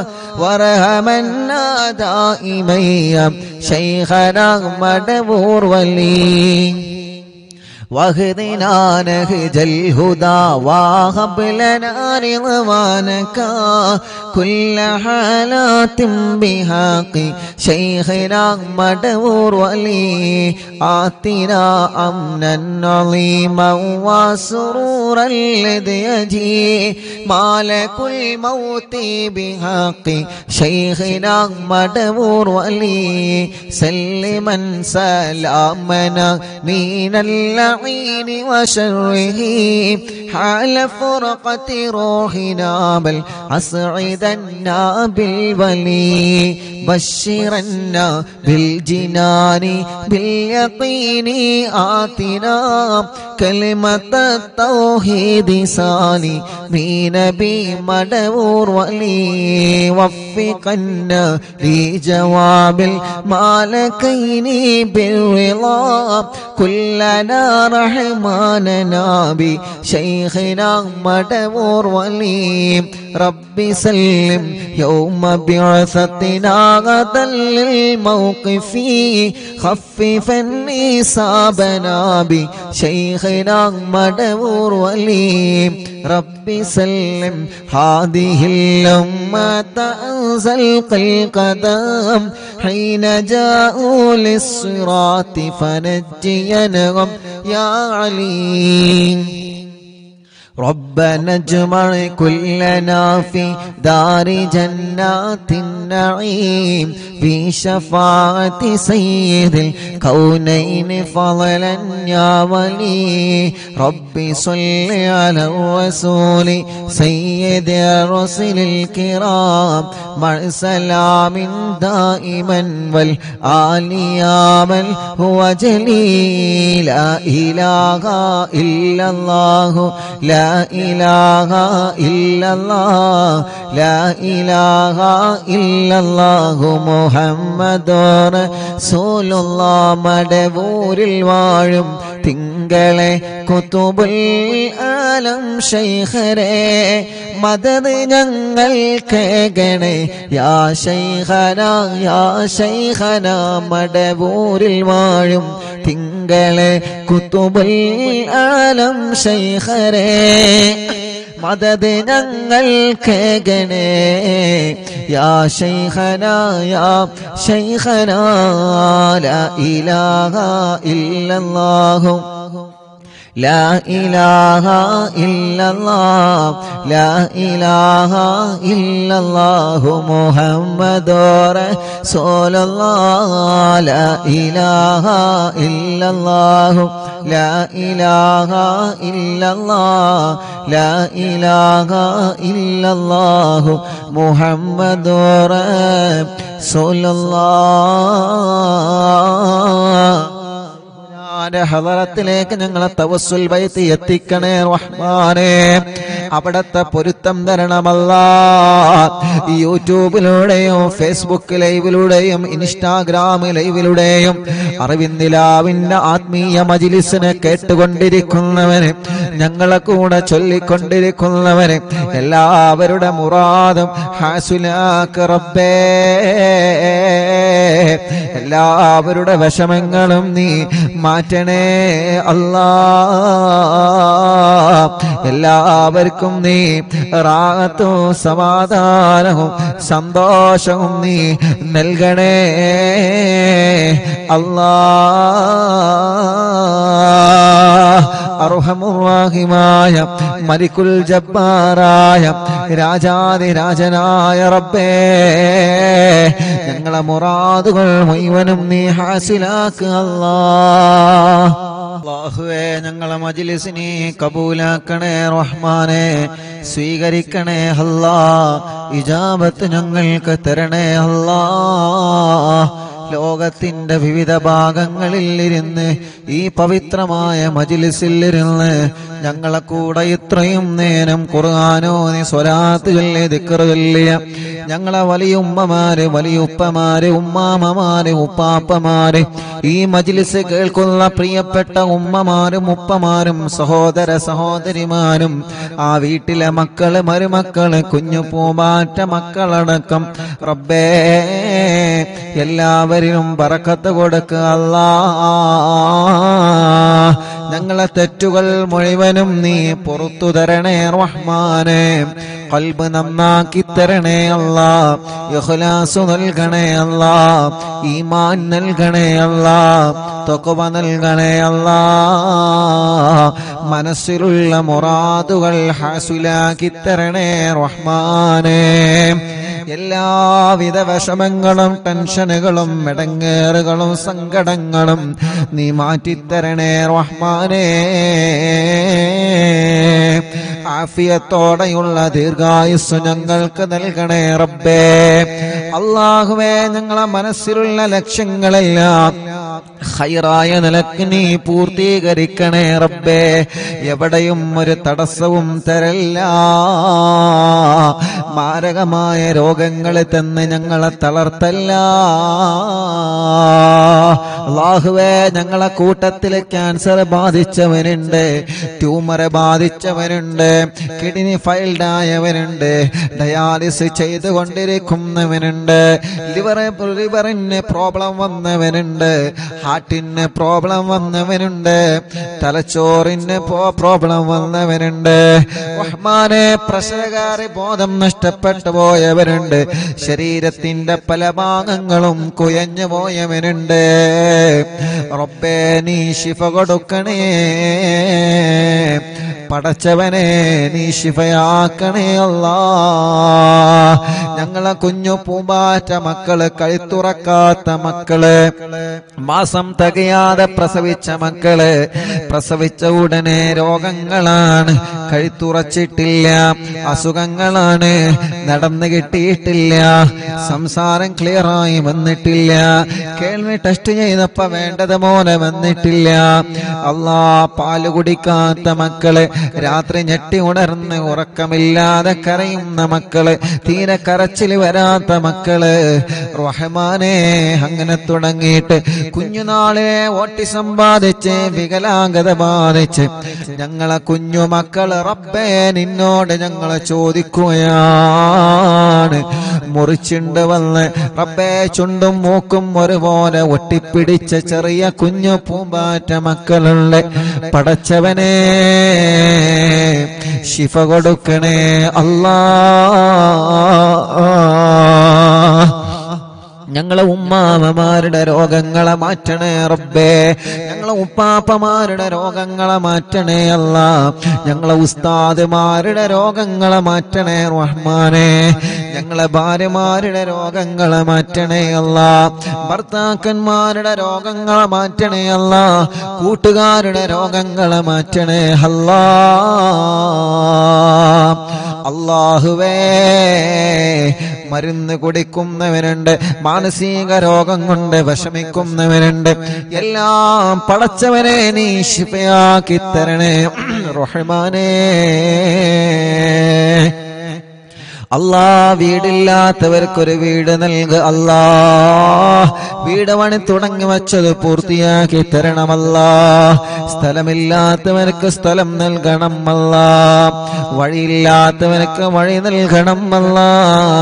وارحمنا دائما يا شيخنا مدبور ولي واهدنا نهج الهدى وهب لنا رضوانك كل حالات بحق شيخنا مدبور ولي آتنا أمنا عظيما وسرورا الذي يجي مالك الموت بحق شيخنا مدبور ولي سلما سلامنا من اللعين وشره حال فرقة روحنا بل أسعدنا بالولي بشرنا بالجنان باليقين آتنا كلمة التوحيد سالي بنبي مدبور ولي وفقنا لجواب المالكين بالرضا كلنا رحماننا بشيخنا مدبور ولي ربي سلم يوم بعثتنا غدا للموقف خففا إصابنا بشيخنا مدبور ولي ربي سلم هذه الأمة أنزل القدم حين جاءوا للصراط فنجينهم يا عليم ربنا اجمع كلنا في دار جنات النعيم بشفاعة سيد الكونين فضلا يا ولي ربي صل على الرسول سيد الرسل الكرام مع سلام دائما والآل يا من هو جليل لا إله إلا الله لا لا إله إلا الله لا إله إلا الله محمد رسول الله മടവൂരിൽ വാഴും തിങ്കളെ കുതുബുൽ ആലം ശൈഖരെ മദദ് ഞങ്ങൾ കേകണേ യാ ശൈഖന യാ ശൈഖന മടവൂരിൽ വാഴും തിങ്കളെ കുതുബുൽ ആലം ശൈഖരേ മദദ് ഞങ്ങൾ കേകണേ യാ ശൈഖന യാ ശൈഖന ലാ ഇലാഹ ഇല്ലല്ലാഹു لا إله إلا الله لا إله إلا الله محمد رسول الله لا إله إلا الله لا إله إلا الله لا إله إلا الله محمد رسول الله ഹളറത്തിലേക്ക് ഞങ്ങളെ തവസ്സുൽ ബൈത്ത് എത്തിക്കണേ റഹ്മാനേ അവിടത്തെ പൊരുത്തം തരണമല്ലാ യൂട്യൂബിലൂടെയും ഫേസ്ബുക്ക് ലൈവിലൂടെയും ഇൻസ്റ്റാഗ്രാം ലൈവിലൂടെയും അറിവിന്ദിലാവിന്റെ ആത്മീയ മജ്ലിസിനെ കേട്ടുകൊണ്ടിരിക്കുന്നവന് ഞങ്ങളെ കൂടെ ചൊല്ലിക്കൊണ്ടിരിക്കുന്നവന് എല്ലാവരുടെ മുറാദും ഹാസുലാക്ക് റബ്ബേ എല്ലാവരുടെ വിഷമങ്ങളും നീ മാറ്റണേ അല്ലാ എല്ലാവർക്കും നീ റാഹത്തും സമാധാനവും സന്തോഷവും നീ നൽകണേ അല്ലാ അർഹമുർ-റഹീമായ മലിക്കുൽ ജബ്ബാറായ രാജാധിരാജനായ റബ്ബേ ഞങ്ങളെ മുറാദുകൾ മുഴുവനും നീ ഹാസിലാക്കുക അല്ലാഹ് അല്ലാഹുവേ ഞങ്ങളെ മജ്ലിസിനെ കബൂലാക്കണേ റഹ്മാനേ സ്വീകരിക്കണേ അല്ലാഹ് ഇജാബത്ത് ഞങ്ങൾക്ക് തരണേ അല്ലാഹ് ലോകത്തിന്റെ വിവിധ ഭാഗങ്ങളിൽ ഇരുന്ന് ഈ പവിത്രമായ മജ്ലിസിൽ ഇരുന്ന് ഞങ്ങളെ കൂടെ ഇത്രയും നേരം ഖുർആനോ നീ സ്വലാത്ത് ചൊല്ലി ദിക്ർ ചൊല്ലിയ ഞങ്ങളെ വലിയ ഉമ്മമാര് വലിയ ഉപ്പമാര് ഉമ്മാമമാര് ഉപ്പാപ്പമാര് ഈ മജ്ലിസ് കേൾക്കുന്ന പ്രിയപ്പെട്ട ഉമ്മമാരും ഉപ്പമാരും സഹോദര സഹോദരിമാരും ആ വീട്ടിലെ മക്കള് മരുമക്കള് കുഞ്ഞു പൂമ്പാറ്റ മക്കളടക്കം റബ്ബേ എല്ലാവരിലും ബറക്കത്ത് കൊടുക്കുക അല്ലാഹ് ഞങ്ങളെ തെറ്റുകൾ മുഴുവനും നീ പുറത്തു തരണേ റഹ്മാനേ ഖൽബ് നന്നാക്കി തരണേ അല്ലാഹ് ഇഖ്ലാസ് നൽകണേ അല്ലാഹ് ഈമാൻ നൽകണേ അല്ലാഹ് തഖ്വ നൽകണേ അല്ലാഹ് മനസ്സിലുള്ള മുറാദുകൾ ഹാസിലാക്കി തരണേ റഹ്മാനേ എല്ലാവിധ വിഷമങ്ങളും ടെൻഷനുകളും മെടങ്ങേറുകളും സങ്കടങ്ങളും നീ മാറ്റിത്തരണേ റഹ്മാനേ ആഫിയത്തോടെയുള്ള ദീർഘായുസ് ഞങ്ങൾക്ക് നൽകണേ റബ്ബേ അല്ലാഹുവേ ഞങ്ങളെ മനസ്സിലുള്ള ലക്ഷ്യങ്ങളെല്ലാം ഖൈറായ നിലക്ക് നീ പൂർത്തീകരിക്കണേ റബ്ബേ എവിടെയും ഒരു തടസ്സവും തരല്ല മാരകമായ രോഗങ്ങളെ തന്ന് ഞങ്ങളെ തളർത്തല്ല അല്ലാഹുവേ ഞങ്ങളെ കൂട്ടത്തിൽ ക്യാൻസർ ബാധിച്ചവരുണ്ട് ട്യൂമർ ബാധിച്ചവരുണ്ട് കിഡ്നി ഫെയിൽഡ് ആയവരുണ്ട് ഡയാലിസിസ് ചെയ്തുകൊണ്ടിരിക്കുന്നവനുണ്ട് ലിവർ ലിവറിന് പ്രോബ്ലം വന്നവനുണ്ട് ഹാർട്ടിന് പ്രോബ്ലം വന്നവനുണ്ട് തലച്ചോറിന് പ്രോബ്ലം വന്നവനുണ്ട് റഹ്മാനെ പ്രഷറുകാരെ ബോധം നഷ്ടപ്പെട്ടു പോയവരുണ്ട് ശരീരത്തിന്റെ പല ഭാഗങ്ങളും കുയഞ്ഞു പോയവനുണ്ട് റബ്ബേ നീ ശിഫ കൊടുക്കണേ പടച്ചവനെ നീ ശിഫയാക്കണേ അല്ലാഹ് ഞങ്ങളെ കുഞ്ഞു പൂമ്പാറ്റ മക്കള് കഴുത്തുറക്കാത്ത മക്കള് മാസം തികയാതെ പ്രസവിച്ച മക്കള് പ്രസവിച്ച ഉടനെ രോഗങ്ങളാണ് കഴുത്തുറച്ചിട്ടില്ല അസുഖങ്ങളാണ് നടന്നു കിട്ടിയിട്ടില്ല സംസാരം ക്ലിയറായി വന്നിട്ടില്ല കേൾവി ടെസ്റ്റ് ചെയ്തപ്പോ വേണ്ടത് പോലെ വന്നിട്ടില്ല അല്ലാ പാല് കുടിക്കാത്ത മക്കള് രാത്രി ഞെട്ടി ഉണർന്ന് ഉറക്കമില്ലാതെ കരയുന്ന മക്കള്, തീരെ കരച്ചിൽ വരാത്ത മക്കള്, റഹ്മാനേ അങ്ങനെ തുടങ്ങിയിട്ട് കുഞ്ഞുനാളിലെ ഓട്ടിസം ബാധിച്ച് വികലാംഗത ബാധിച്ച് ഞങ്ങളെ കുഞ്ഞു മക്കള് റബ്ബേ നിന്നോട് ഞങ്ങളെ ചോദിക്കുകയാണ്. മുറിച്ചുണ്ട് വന്ന് റബ്ബേ ചുണ്ടും മൂക്കും ഒരുപോലെ ഒട്ടിപ്പിടിച്ച ചെറിയ കുഞ്ഞു പൂമ്പാറ്റ മക്കളുണ്ട്. പടച്ചവനെ ശിഫ കൊടുക്കണേ അല്ലാ. ഞങ്ങളെ ഉമ്മാമമാരുടെ രോഗങ്ങളെ മാറ്റണേ റബ്ബേ. ഞങ്ങളെ ഉപ്പാപ്പമാരുടെ രോഗങ്ങളെ മാറ്റണേ അല്ലാ. ഞങ്ങളെ ഉസ്താദുമാരുടെ രോഗങ്ങളെ മാറ്റണേ റഹ്മാനേ. ഞങ്ങളെ ഭാര്യമാരുടെ രോഗങ്ങളെ മാറ്റണേ അല്ലാ. ഭർത്താക്കന്മാരുടെ രോഗങ്ങളെ മാറ്റണേ അല്ലാ. കൂട്ടുകാരുടെ രോഗങ്ങളെ മാറ്റണേ അല്ലാ. അല്ലാഹുവേ മരുന്ന് കുടിക്കുന്നവനുണ്ട്, മാനസിക രോഗം കൊണ്ട് വിഷമിക്കുന്നവനുണ്ട്. എല്ലാം പടച്ചവനെ നീ ശിഫയാക്കി തരണേ റഹ്മാനേ. അല്ലാ വീടില്ലാത്തവർക്കൊരു വീട് നൽക അല്ലാ. വീട് പണി തുടങ്ങി വച്ചത് പൂർത്തിയാക്കി തരണമല്ലാ. സ്ഥലമില്ലാത്തവർക്ക് സ്ഥലം നൽകണം അല്ലാ. വഴിയില്ലാത്തവർക്ക് വഴി നൽകണം അല്ലാ.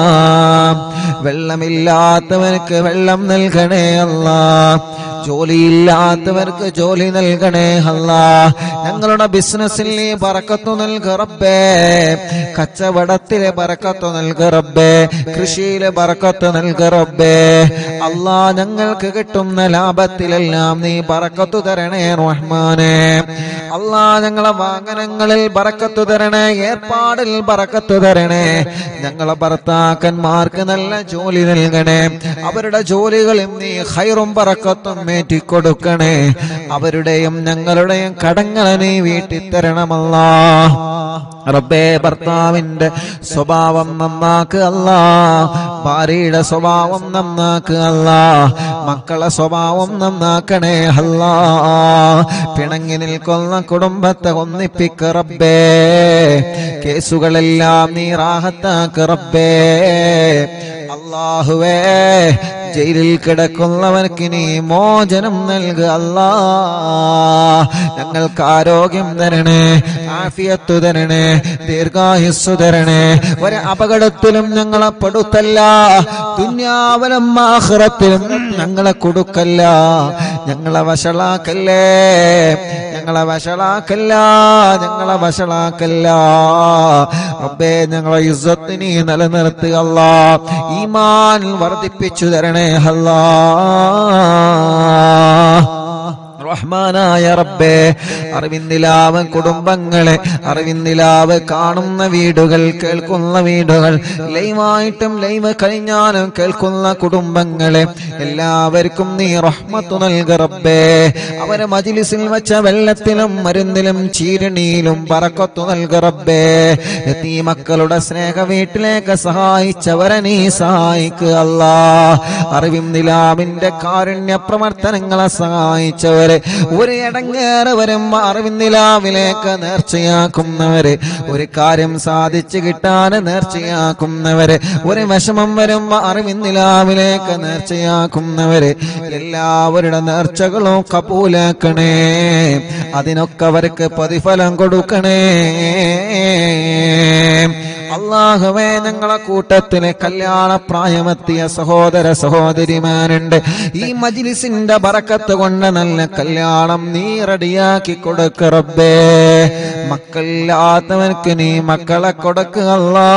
വെള്ളമില്ലാത്തവർക്ക് വെള്ളം നൽകണേ അല്ലാ. ജോലിയില്ലാത്തവർക്ക് ജോലി നൽകണേ അല്ലാ. ഞങ്ങളുടെ ബിസിനസ്സിൽ നീ ബറക്കത്ത് നൽക റബ്ബേ. കച്ചവടത്തിലെ ബറക്കത്ത് നൽക റബ്ബേ. കൃഷിയിലെ ബറക്കത്ത് നൽക റബ്ബേ. അല്ലാ ഞങ്ങൾക്ക് കിട്ടുന്ന ലാഭത്തിലെല്ലാം നീ ബറക്കത്ത് തരണേ റഹ്മാനേ. അല്ലാ ഞങ്ങളെ വാഹനങ്ങളിൽ ബറക്കത്ത് തരണേ, ഏർപ്പാടിൽ ബറക്കത്ത് തരണേ. ഞങ്ങളെ ഭർത്താക്കന്മാർക്ക് നല്ല ജോലി നൽകണേ. അവരുടെ ജോലികളും നീ ഖൈറും ബറക്കത്തും കൊടുക്കണേ. അവരുടെയും ഞങ്ങളുടെയും കടങ്ങളെ നീ വീട്ടി തരണമല്ലാ. റബ്ബേ ഭർത്താവിന്റെ സ്വഭാവം നന്നാക്കുക അല്ലാ. ഭാര്യയുടെ സ്വഭാവം നന്നാക്കുക അല്ലാ. മക്കളെ സ്വഭാവം നന്നാക്കണേ അല്ലാ. പിണങ്ങി നിൽക്കുന്ന കുടുംബത്തെ ഒന്നിപ്പിക്ക റബ്ബേ. കേസുകളെല്ലാം നീ റാഹത്താക്ക റബ്ബേ. അല്ലാഹുവേ ജയിലിൽ കിടക്കുന്നവർക്ക് നീ മോചനം നൽകുക അല്ലാ. ഞങ്ങൾക്ക് ആരോഗ്യം തരണേ, ആഫിയത്ത് തരണേ, ദീർഘായുസ്സു തരണേ. ഒരു അപകടത്തിലും ഞങ്ങളെ പെടുത്തല്ല. ദുനിയാവിലും ആഖിറത്തിലും ഞങ്ങളെ കൊടുക്കല്ല. ഞങ്ങളെ വഷളാക്കല്ലേ, ഞങ്ങളെ വഷളാക്കല്ല, ഞങ്ങളെ വഷളാക്കല്ല റബ്ബേ. ഞങ്ങളെ ഇസ്സത്ത് നീ നിലനിർത്തുക അല്ലാ. ഈമാൻ വർദ്ധിപ്പിച്ചു തരണേ അല്ലാ. റഹ്മാനായ റബ്ബേ അറിവിന്ദിലാവ് കുടുംബങ്ങളെ, അറിവിന്ദിലാവ് കാണുന്ന വീടുകൾ, കേൾക്കുന്ന വീടുകൾ, ലൈവായിട്ടും ലൈവ് കഴിഞ്ഞാലും കേൾക്കുന്ന കുടുംബങ്ങളെ എല്ലാവർക്കും നീ റഹ്മത്ത് നൽക റബ്ബേ. അവരെ മജ്ലിസിൽ വെച്ച വെള്ളത്തിലും മരുന്നിലും ചീരണിയിലും ബറക്കത്ത് നൽക റബ്ബേ. ഈ മക്കളുടെ സ്നേഹ വീട്ടിലേക്ക് സഹായിച്ചവരെ നീ സഹായിക്കുക അല്ലാ. അറിവിന്ദിലാവിന്റെ കാരുണ്യ പ്രവർത്തനങ്ങളെ സഹായിച്ചവരെ, ഒരു ഇടങ്ങേറ് വരുമ്പോ അറിവിന്ദിലാവിലേക്ക് നേർച്ചയാക്കുന്നവര്, ഒരു കാര്യം സാധിച്ചു കിട്ടാൻ നേർച്ചയാക്കുന്നവര്, ഒരു വിഷമം വരുമ്പോ അറിവിന്ദിലാവിലേക്ക് നേർച്ചയാക്കുന്നവര്, എല്ലാവരുടെ നേർച്ചകളും കബൂലാക്കണേ. അതിനൊക്കെ അവർക്ക് പ്രതിഫലം കൊടുക്കണേ അല്ലാഹുവേ. ഞങ്ങളെ കൂട്ടത്തിലെ കല്യാണ പ്രായമെത്തിയ സഹോദര സഹോദരിമാരുണ്ട്. ഈ മജ്ലിസിന്റെ ബറക്കത്ത് കൊണ്ട് നല്ല കല്യാണം നീ റെഡിയാക്കി കൊടുക്ക റബ്ബേ. മക്കളില്ലാത്തവർക്ക് നീ മക്കളെ കൊടുക്കുക അല്ലാ.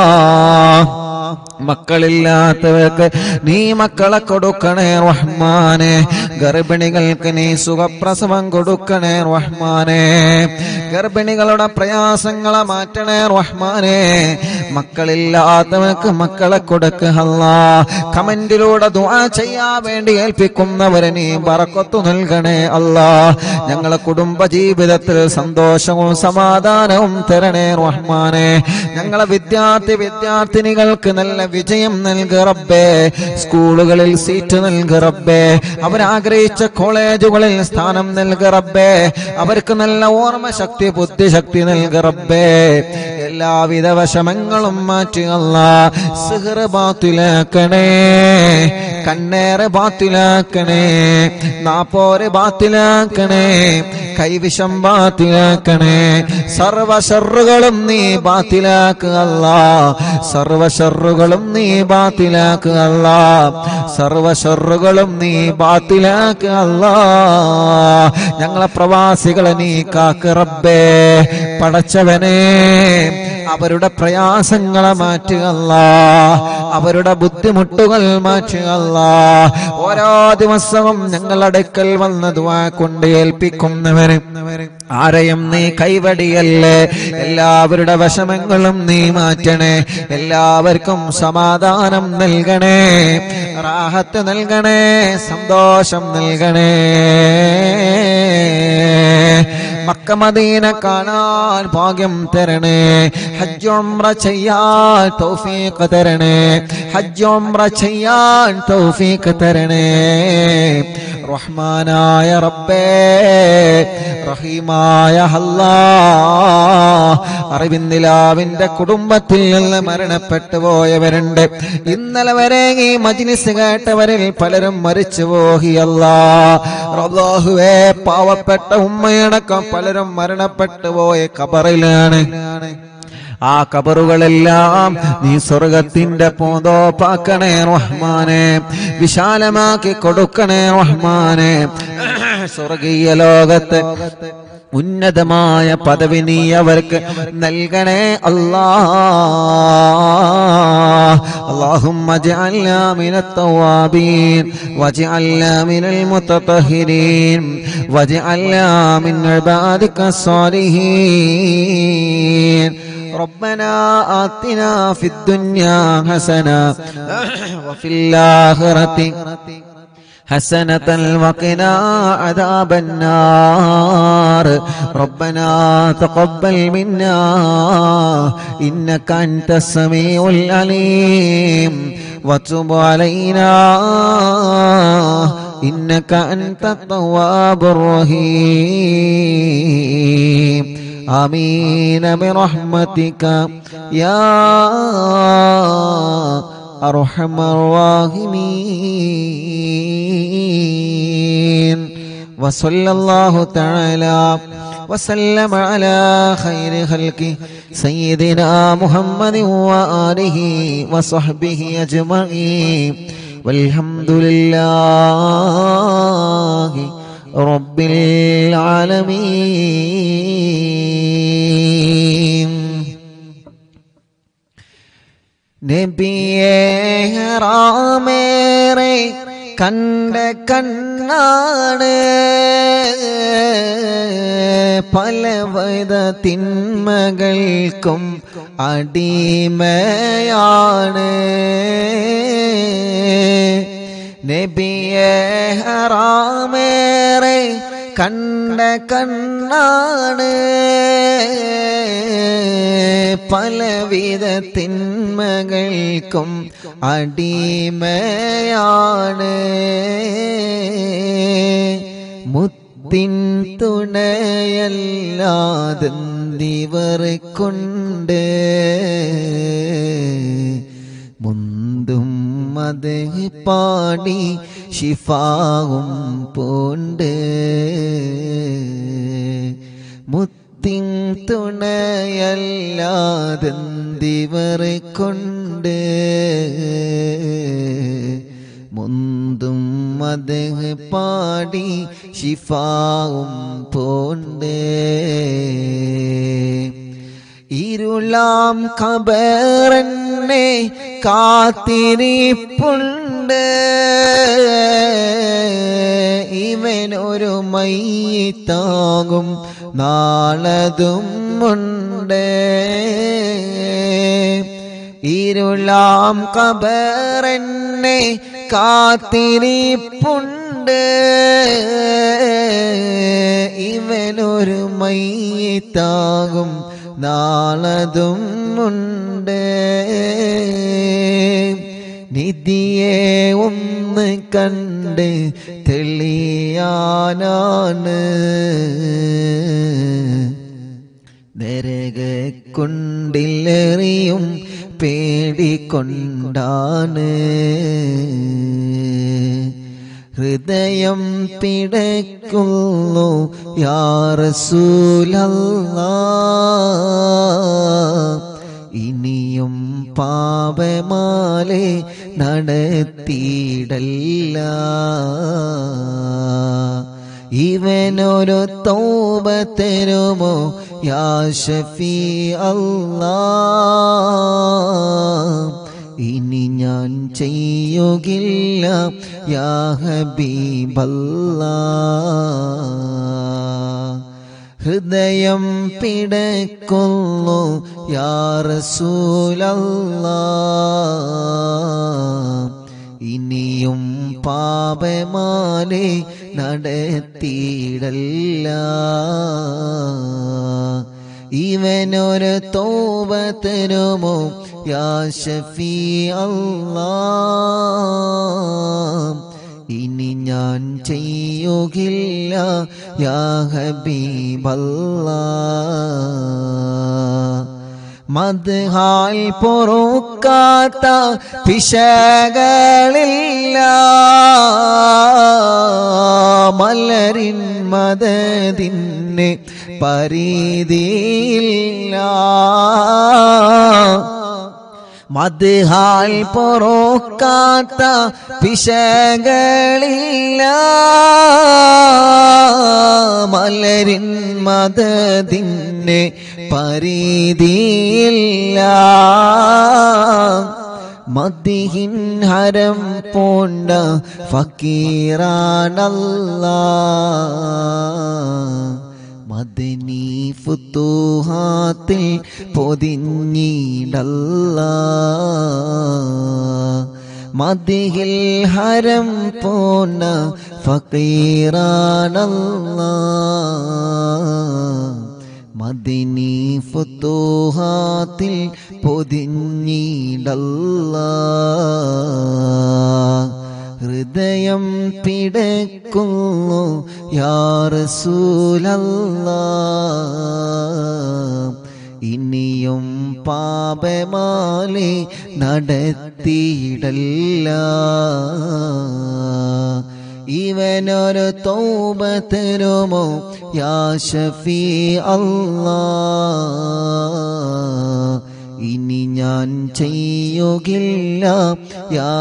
മക്കളില്ലാത്തവർക്ക് നീ മക്കളെ കൊടുക്കണേ റഹ്മാനെ. ഗർഭിണികൾക്ക് നീ സുഖപ്രസവം കൊടുക്കണേ റഹ്മാനെ. ഗർഭിണികളുടെ പ്രയാസങ്ങളെ മാറ്റണേ റഹ്മാനെ. മക്കളില്ലാത്തവർക്ക് മക്കളെ കൊടുക്കുക അല്ലാ. കമന്റിലൂടെ ദുആ ചെയ്യാൻ വേണ്ടി ഏൽപ്പിക്കുന്നവരെ നീ ബറക്കത്ത് നൽകണേ അല്ലാ. ഞങ്ങളെ കുടുംബ ജീവിതത്തിൽ സന്തോഷവും സമാധാനവും തരണേ റഹ്മാനെ. ഞങ്ങളെ വിദ്യാർത്ഥി വിദ്യാർത്ഥിനികൾക്ക് നല്ല വിജയം നൽകു റബ്ബേ. സ്കൂളുകളിൽ സീറ്റ് നൽകു റബ്ബേ. അവരാഗ്രഹിച്ച കോളേജുകളിൽ സ്ഥാനം നൽകു റബ്ബേ. അവർക്ക് നല്ല ഓർമ്മ ശക്തി ബുദ്ധിശക്തി നൽകു റബ്ബേ. എല്ലാവിധ വിഷമങ്ങളും മാറ്റി അല്ലാഹ്. സിഹ്ർ ബാത്തിലാക്കണേ, കണ്ണേറ് ബാത്തിലാക്കണേ, നാപ്പോര് ബാത്തിലാക്കണേ, കൈവിഷം ബാത്തിലാക്കണേ. സർവ ശർറുകളും നീ ബാത്തിലാക്കുക അല്ലാഹ്. സർവ ശർറുകളും നീ ബാത്തിലാക്കുക അല്ലാഹ്. സർവ ശർറുകളും നീ ബാത്തിലാക്കുക അല്ലാഹ്. ഞങ്ങളെ പ്രവാസികളെ നീ കാക്ക് റബ്ബേ. പടച്ചവനെ, അവരുടെ പ്രയാസങ്ങളെ മാറ്റുക അല്ലാഹ്. അവരുടെ ബുദ്ധിമുട്ടുകൾ മാറ്റുക അല്ലാഹ്. ഓരോ ദിവസവും ഞങ്ങളുടെ അടുക്കൽ വന്ന ദുആ കൊണ്ട് ഏൽപ്പിക്കുന്നവരെ ആരെയും നീ കൈവടിയല്ലേ. എല്ലാവരുടെ വിഷമങ്ങളും നീ മാറ്റണേ. എല്ലാവർക്കും സമാധാനം നൽകണേ, റാഹത്ത് നൽകണേ, സന്തോഷം നൽകണേ. മക്ക മദീന കാണാൻ ഭാഗ്യം തരണേ. ഹജ്ജ് ഉംറ ചെയ്യാൻ തൗഫീഖ് തരണേ. ഹജ്ജ് ഉംറ ചെയ്യാൻ തൗഫീഖ് തരണേ. റഹ്മാനായ റബ്ബേ, റഹീമായ അല്ലാഹ്. അറിവിന്ദിലാവിന്റെ കുടുംബത്തിൽ നിന്ന് മരണപ്പെട്ടു പോയവരുണ്ട്. ഇന്നലെ വരെ ഈ മജ്ലിസ് കേട്ടവരിൽ പലരും മരിച്ചു പോയി അല്ലാഹ്. അല്ലാഹുവേ, പാവപ്പെട്ട ഉമ്മയടക്കം പലരും മരണപ്പെട്ടു പോയ ഖബറിലാണ്. ആ ഖബറുകളെല്ലാം നീ സ്വർഗത്തിന്റെ പൂന്തോപ്പാക്കണേ റഹ്മാനെ. വിശാലമാക്കി കൊടുക്കണേ റഹ്മാനെ. സ്വർഗീയ ലോകത്ത് ഉന്നതമായ പദവി നീ അവർക്ക് നൽകണേ അല്ലാഹ്. اللهم اجعلنا من التوابين واجعلنا من المتطهرين واجعلنا من عبادك الصالحين. ربنا آتنا في الدنيا حسنة وفي الآخرة حسنة وقنا عذاب النار. ربنا تقبل منا إنك أنت السميع العليم وتب علينا إنك أنت التواب الرحيم. آمين برحمتك يا أرحم الراحمين. وصلى الله تعالى وسلم على خير خلقه سيدنا محمد وآله وصحبه أجمعين. والحمد لله رب العالمين. നബിയേ ഹറാമേറെ കണ്ട കണ്ണാണ്, പലവിധ തിന്മകൾക്കും അടിമയാണ്. നബിയേ ഹറാമേറെ കണ്ട കണ്ണാണ്, പലവിധ തിന്മകൾക്കും അടിമയാണ്. മുത്തിൻ തുണയല്ലാതെന്തിവർ കൊണ്ട് മുന്തും അത് പാടി ശിഫാവും പോണ്ട്. മുത്തിൻ തുണയല്ലാതെന്തിവർ കൊണ്ട് മുന്തും അത് പാടി ശിഫാവും പോണ്ട്. ഇരുളാം ഖബറന്നെ കാത്തിരിപ്പുണ്ട്, ഇവനൊരു മയ്യിത്താകും നാളതും ഉണ്ട്. ഇരുളാം ഖബറന്നെ കാത്തിരിപ്പുണ്ട്, ഇവനൊരു മയ്യിത്താകും നാളതും ഉണ്ട്. നിധിയെ ഒന്ന് കണ്ട് തെളിയാനാണ് നരകക്കുണ്ടിലെറിയും പേടിക്കൊണ്ടാണ് ഹൃദയം പിടയ്ക്കുന്നു യാ റസൂലല്ലാഹ് ഇനിയും പാപമാലെ നടത്തിയിടല്ല ഇവനൊരു തൗബ തരുമോ യാ ഷഫീ അല്ലാഹ് ഇനി ഞാൻ ചെയ്യുകില്ല യാ ഹബീബല്ലാഹ് ഹൃദയം പിടയ്ക്കുന്നു യാ റസൂലല്ലാഹ് ഇനിയും പാപമാലെ നടത്തിയിടല്ല ഇവനൊരു തൗബ തരുമോ യാ ഷഫീ അല്ലാഹ് ഇനി ഞാൻ ചെയ്യുകില്ല യാ ഹബീബല്ലാഹ് മദ്ഹാൽ പൊറുക്കാത്ത പിശകളില്ല മലരിൻ മദദിന് പരിധിയില്ല മദ്ഹാൽ പൊറുക്കാത്ത പിശകളില്ല മലരിൻ മദദിന് പരിധിയില്ല മദ്ഹിൻ ഹരം പോണ്ട ഫക്കീറാനല്ലാഹ് മദനി ഫുതുഹാത്തിൽ പൊതിഞ്ഞിടല്ലാഹ് മദ്ഹിൽ ഹരം പോണ്ട ഫക്കീറാനല്ലാഹ് മദനി ഫുതുഹാത്തിൽ പൊതിഞ്ഞിടല്ലാഹ് ഹൃദയം പിടയ്ക്കുന്നു യാ റസൂലല്ലാഹ് ഇനിയും പാപമാലെ നടത്തിയിടല്ല ഇവനൊരു തൗബ തരുമോ യാ ഷഫീ അല്ലാഹ് ഇനി ഞാൻ ചെയ്യുകില്ല യാ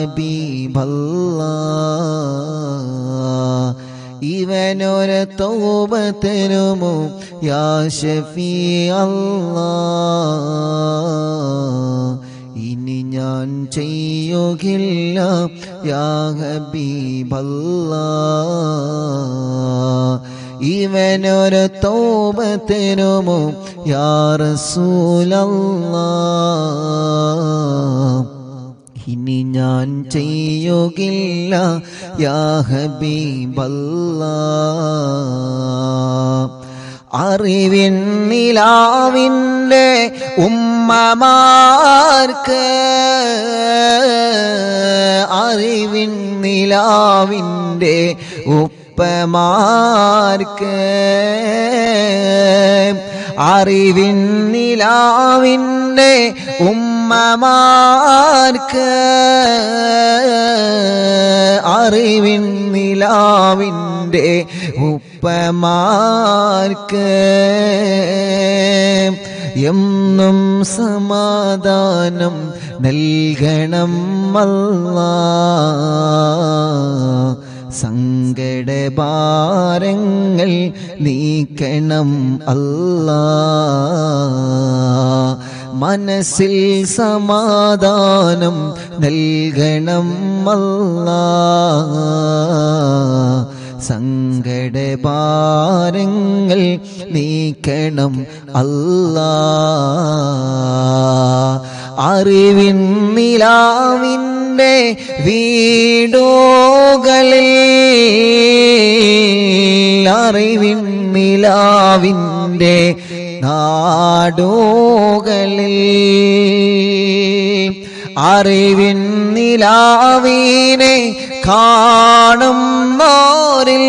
ഹബീബല്ലാഹ് ഇവനൊരു തൗബ തരുമോ യാ ഷഫീ അല്ലാഹ് ഇനി ഞാൻ ചെയ്യുകില്ല യാ ഹബീബല്ലാഹ് ഇവനൊരു തൗബ തരുമോ യാ റസൂലല്ലാഹ് ഇനി ഞാൻ ചെയ്യുകില്ല യാ ഹബീബല്ലാഹ് അറിവിൻ നിലാവിൻ്റെ ഉമ്മമാർക്ക് അറിവിൻ നിലാവിൻ്റെ ഉപ്പമാർക്ക് അറിവിൻ നിലാവിൻ്റെ ഉമ്മമാർക്ക് അറിവിൻ നിലാവിൻ്റെ ഉപ്പമാർക്ക് എന്നും സമാധാനം നൽകണം അല്ലാഹ് സങ്കടഭാരങ്ങൾ നീക്കണം അല്ലാഹ് മനസ്സിൽ സമാധാനം നൽകണം അല്ലാഹ് സങ്കടഭാരങ്ങൾ നീക്കണം അല്ലാഹ് അറിവിൻ നിലാവിൻ്റെ വീടുകളിൽ അറിവിൻ നിലാവിൻ്റെ നാടുകളിൽ അറിവിൻ നിലാവിനെ കാണുന്നോരിൽ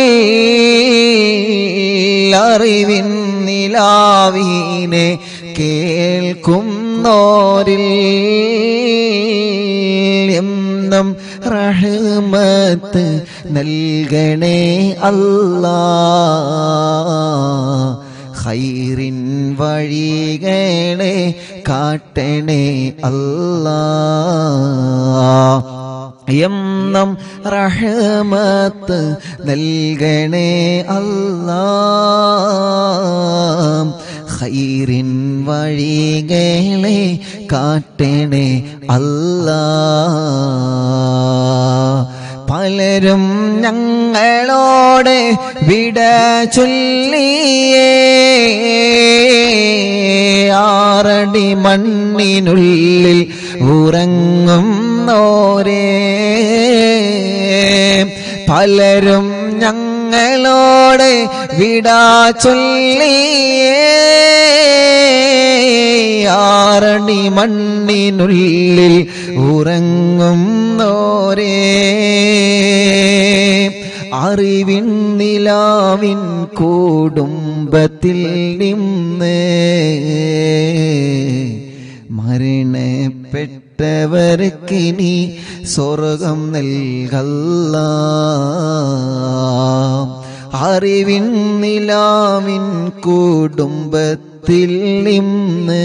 അറിവിൻ നിലാവിനെ കേൾക്കുന്നോരിൽ എന്നും റഹ്മത്ത് നൽകണേ അല്ലാഹ് ഖൈറിൻ വഴികളെ കാട്ടണേ അല്ലാഹ് എന്നും റഹ്മത്ത് നൽകണേ അല്ലാഹ് ഖൈറിൻ വഴികളെ കാട്ടണേ അല്ലാഹ് പലരും ഞങ്ങളോട് വിട ചൊല്ലിയേ ആറടി മണ്ണിനുള്ളിൽ ഉറങ്ങുന്നോരേ പലരും ഞങ്ങളോട് വിട ചൊല്ലിയേ ആറടി മണ്ണിനുള്ളിൽ ഉറങ്ങുന്നോരേ അറിവിൻ നിലാവിൻ കുടുംബത്തിൽ നിന്ന് മരണപ്പെട്ടവർക്കിനി സ്വർഗം നൽകല്ലാഹ് അറിവിൻ നിലാവിൻ കുടുംബത്തിൽ നിന്ന്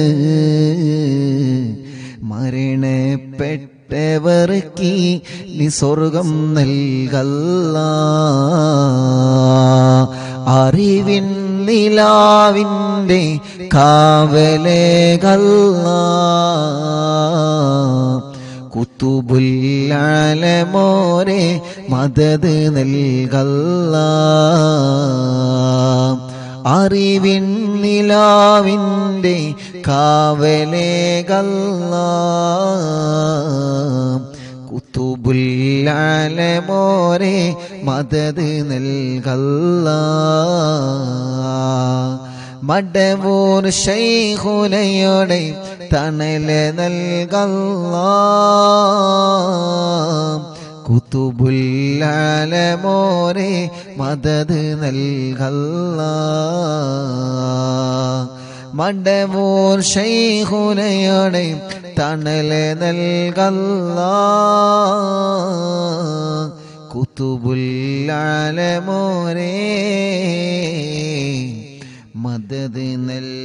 മരണപ്പെട്ടവർക്ക് നീ സ്വർഗം നൽകല്ലാഹ് അറിവിൻ നിലാവിൻ്റെ കാവലേകല്ലാഹ് കുത്തുബുൽ ആലമോരെ മദദ് നൽകല്ലാഹ് അറിവിൻ നിലാവിൻ്റെ കാവലേകല്ലാഹ് കുത്തുബുൽ ആലമോരെ മദദ് നൽകല്ലാഹ് മടവൂർ ശൈഖുനയുടെ തണല് നൽകല്ലാഹ് കുത്തുബുൽ ആലമോരെ മദദ് നൽകല്ലാഹ് മടവൂർ ശൈഖുനയുടെ തണല് നൽകല്ലാഹ് കുത്തുബുൽ ആലമോരെ മദദ് നൽകല്ലാഹ്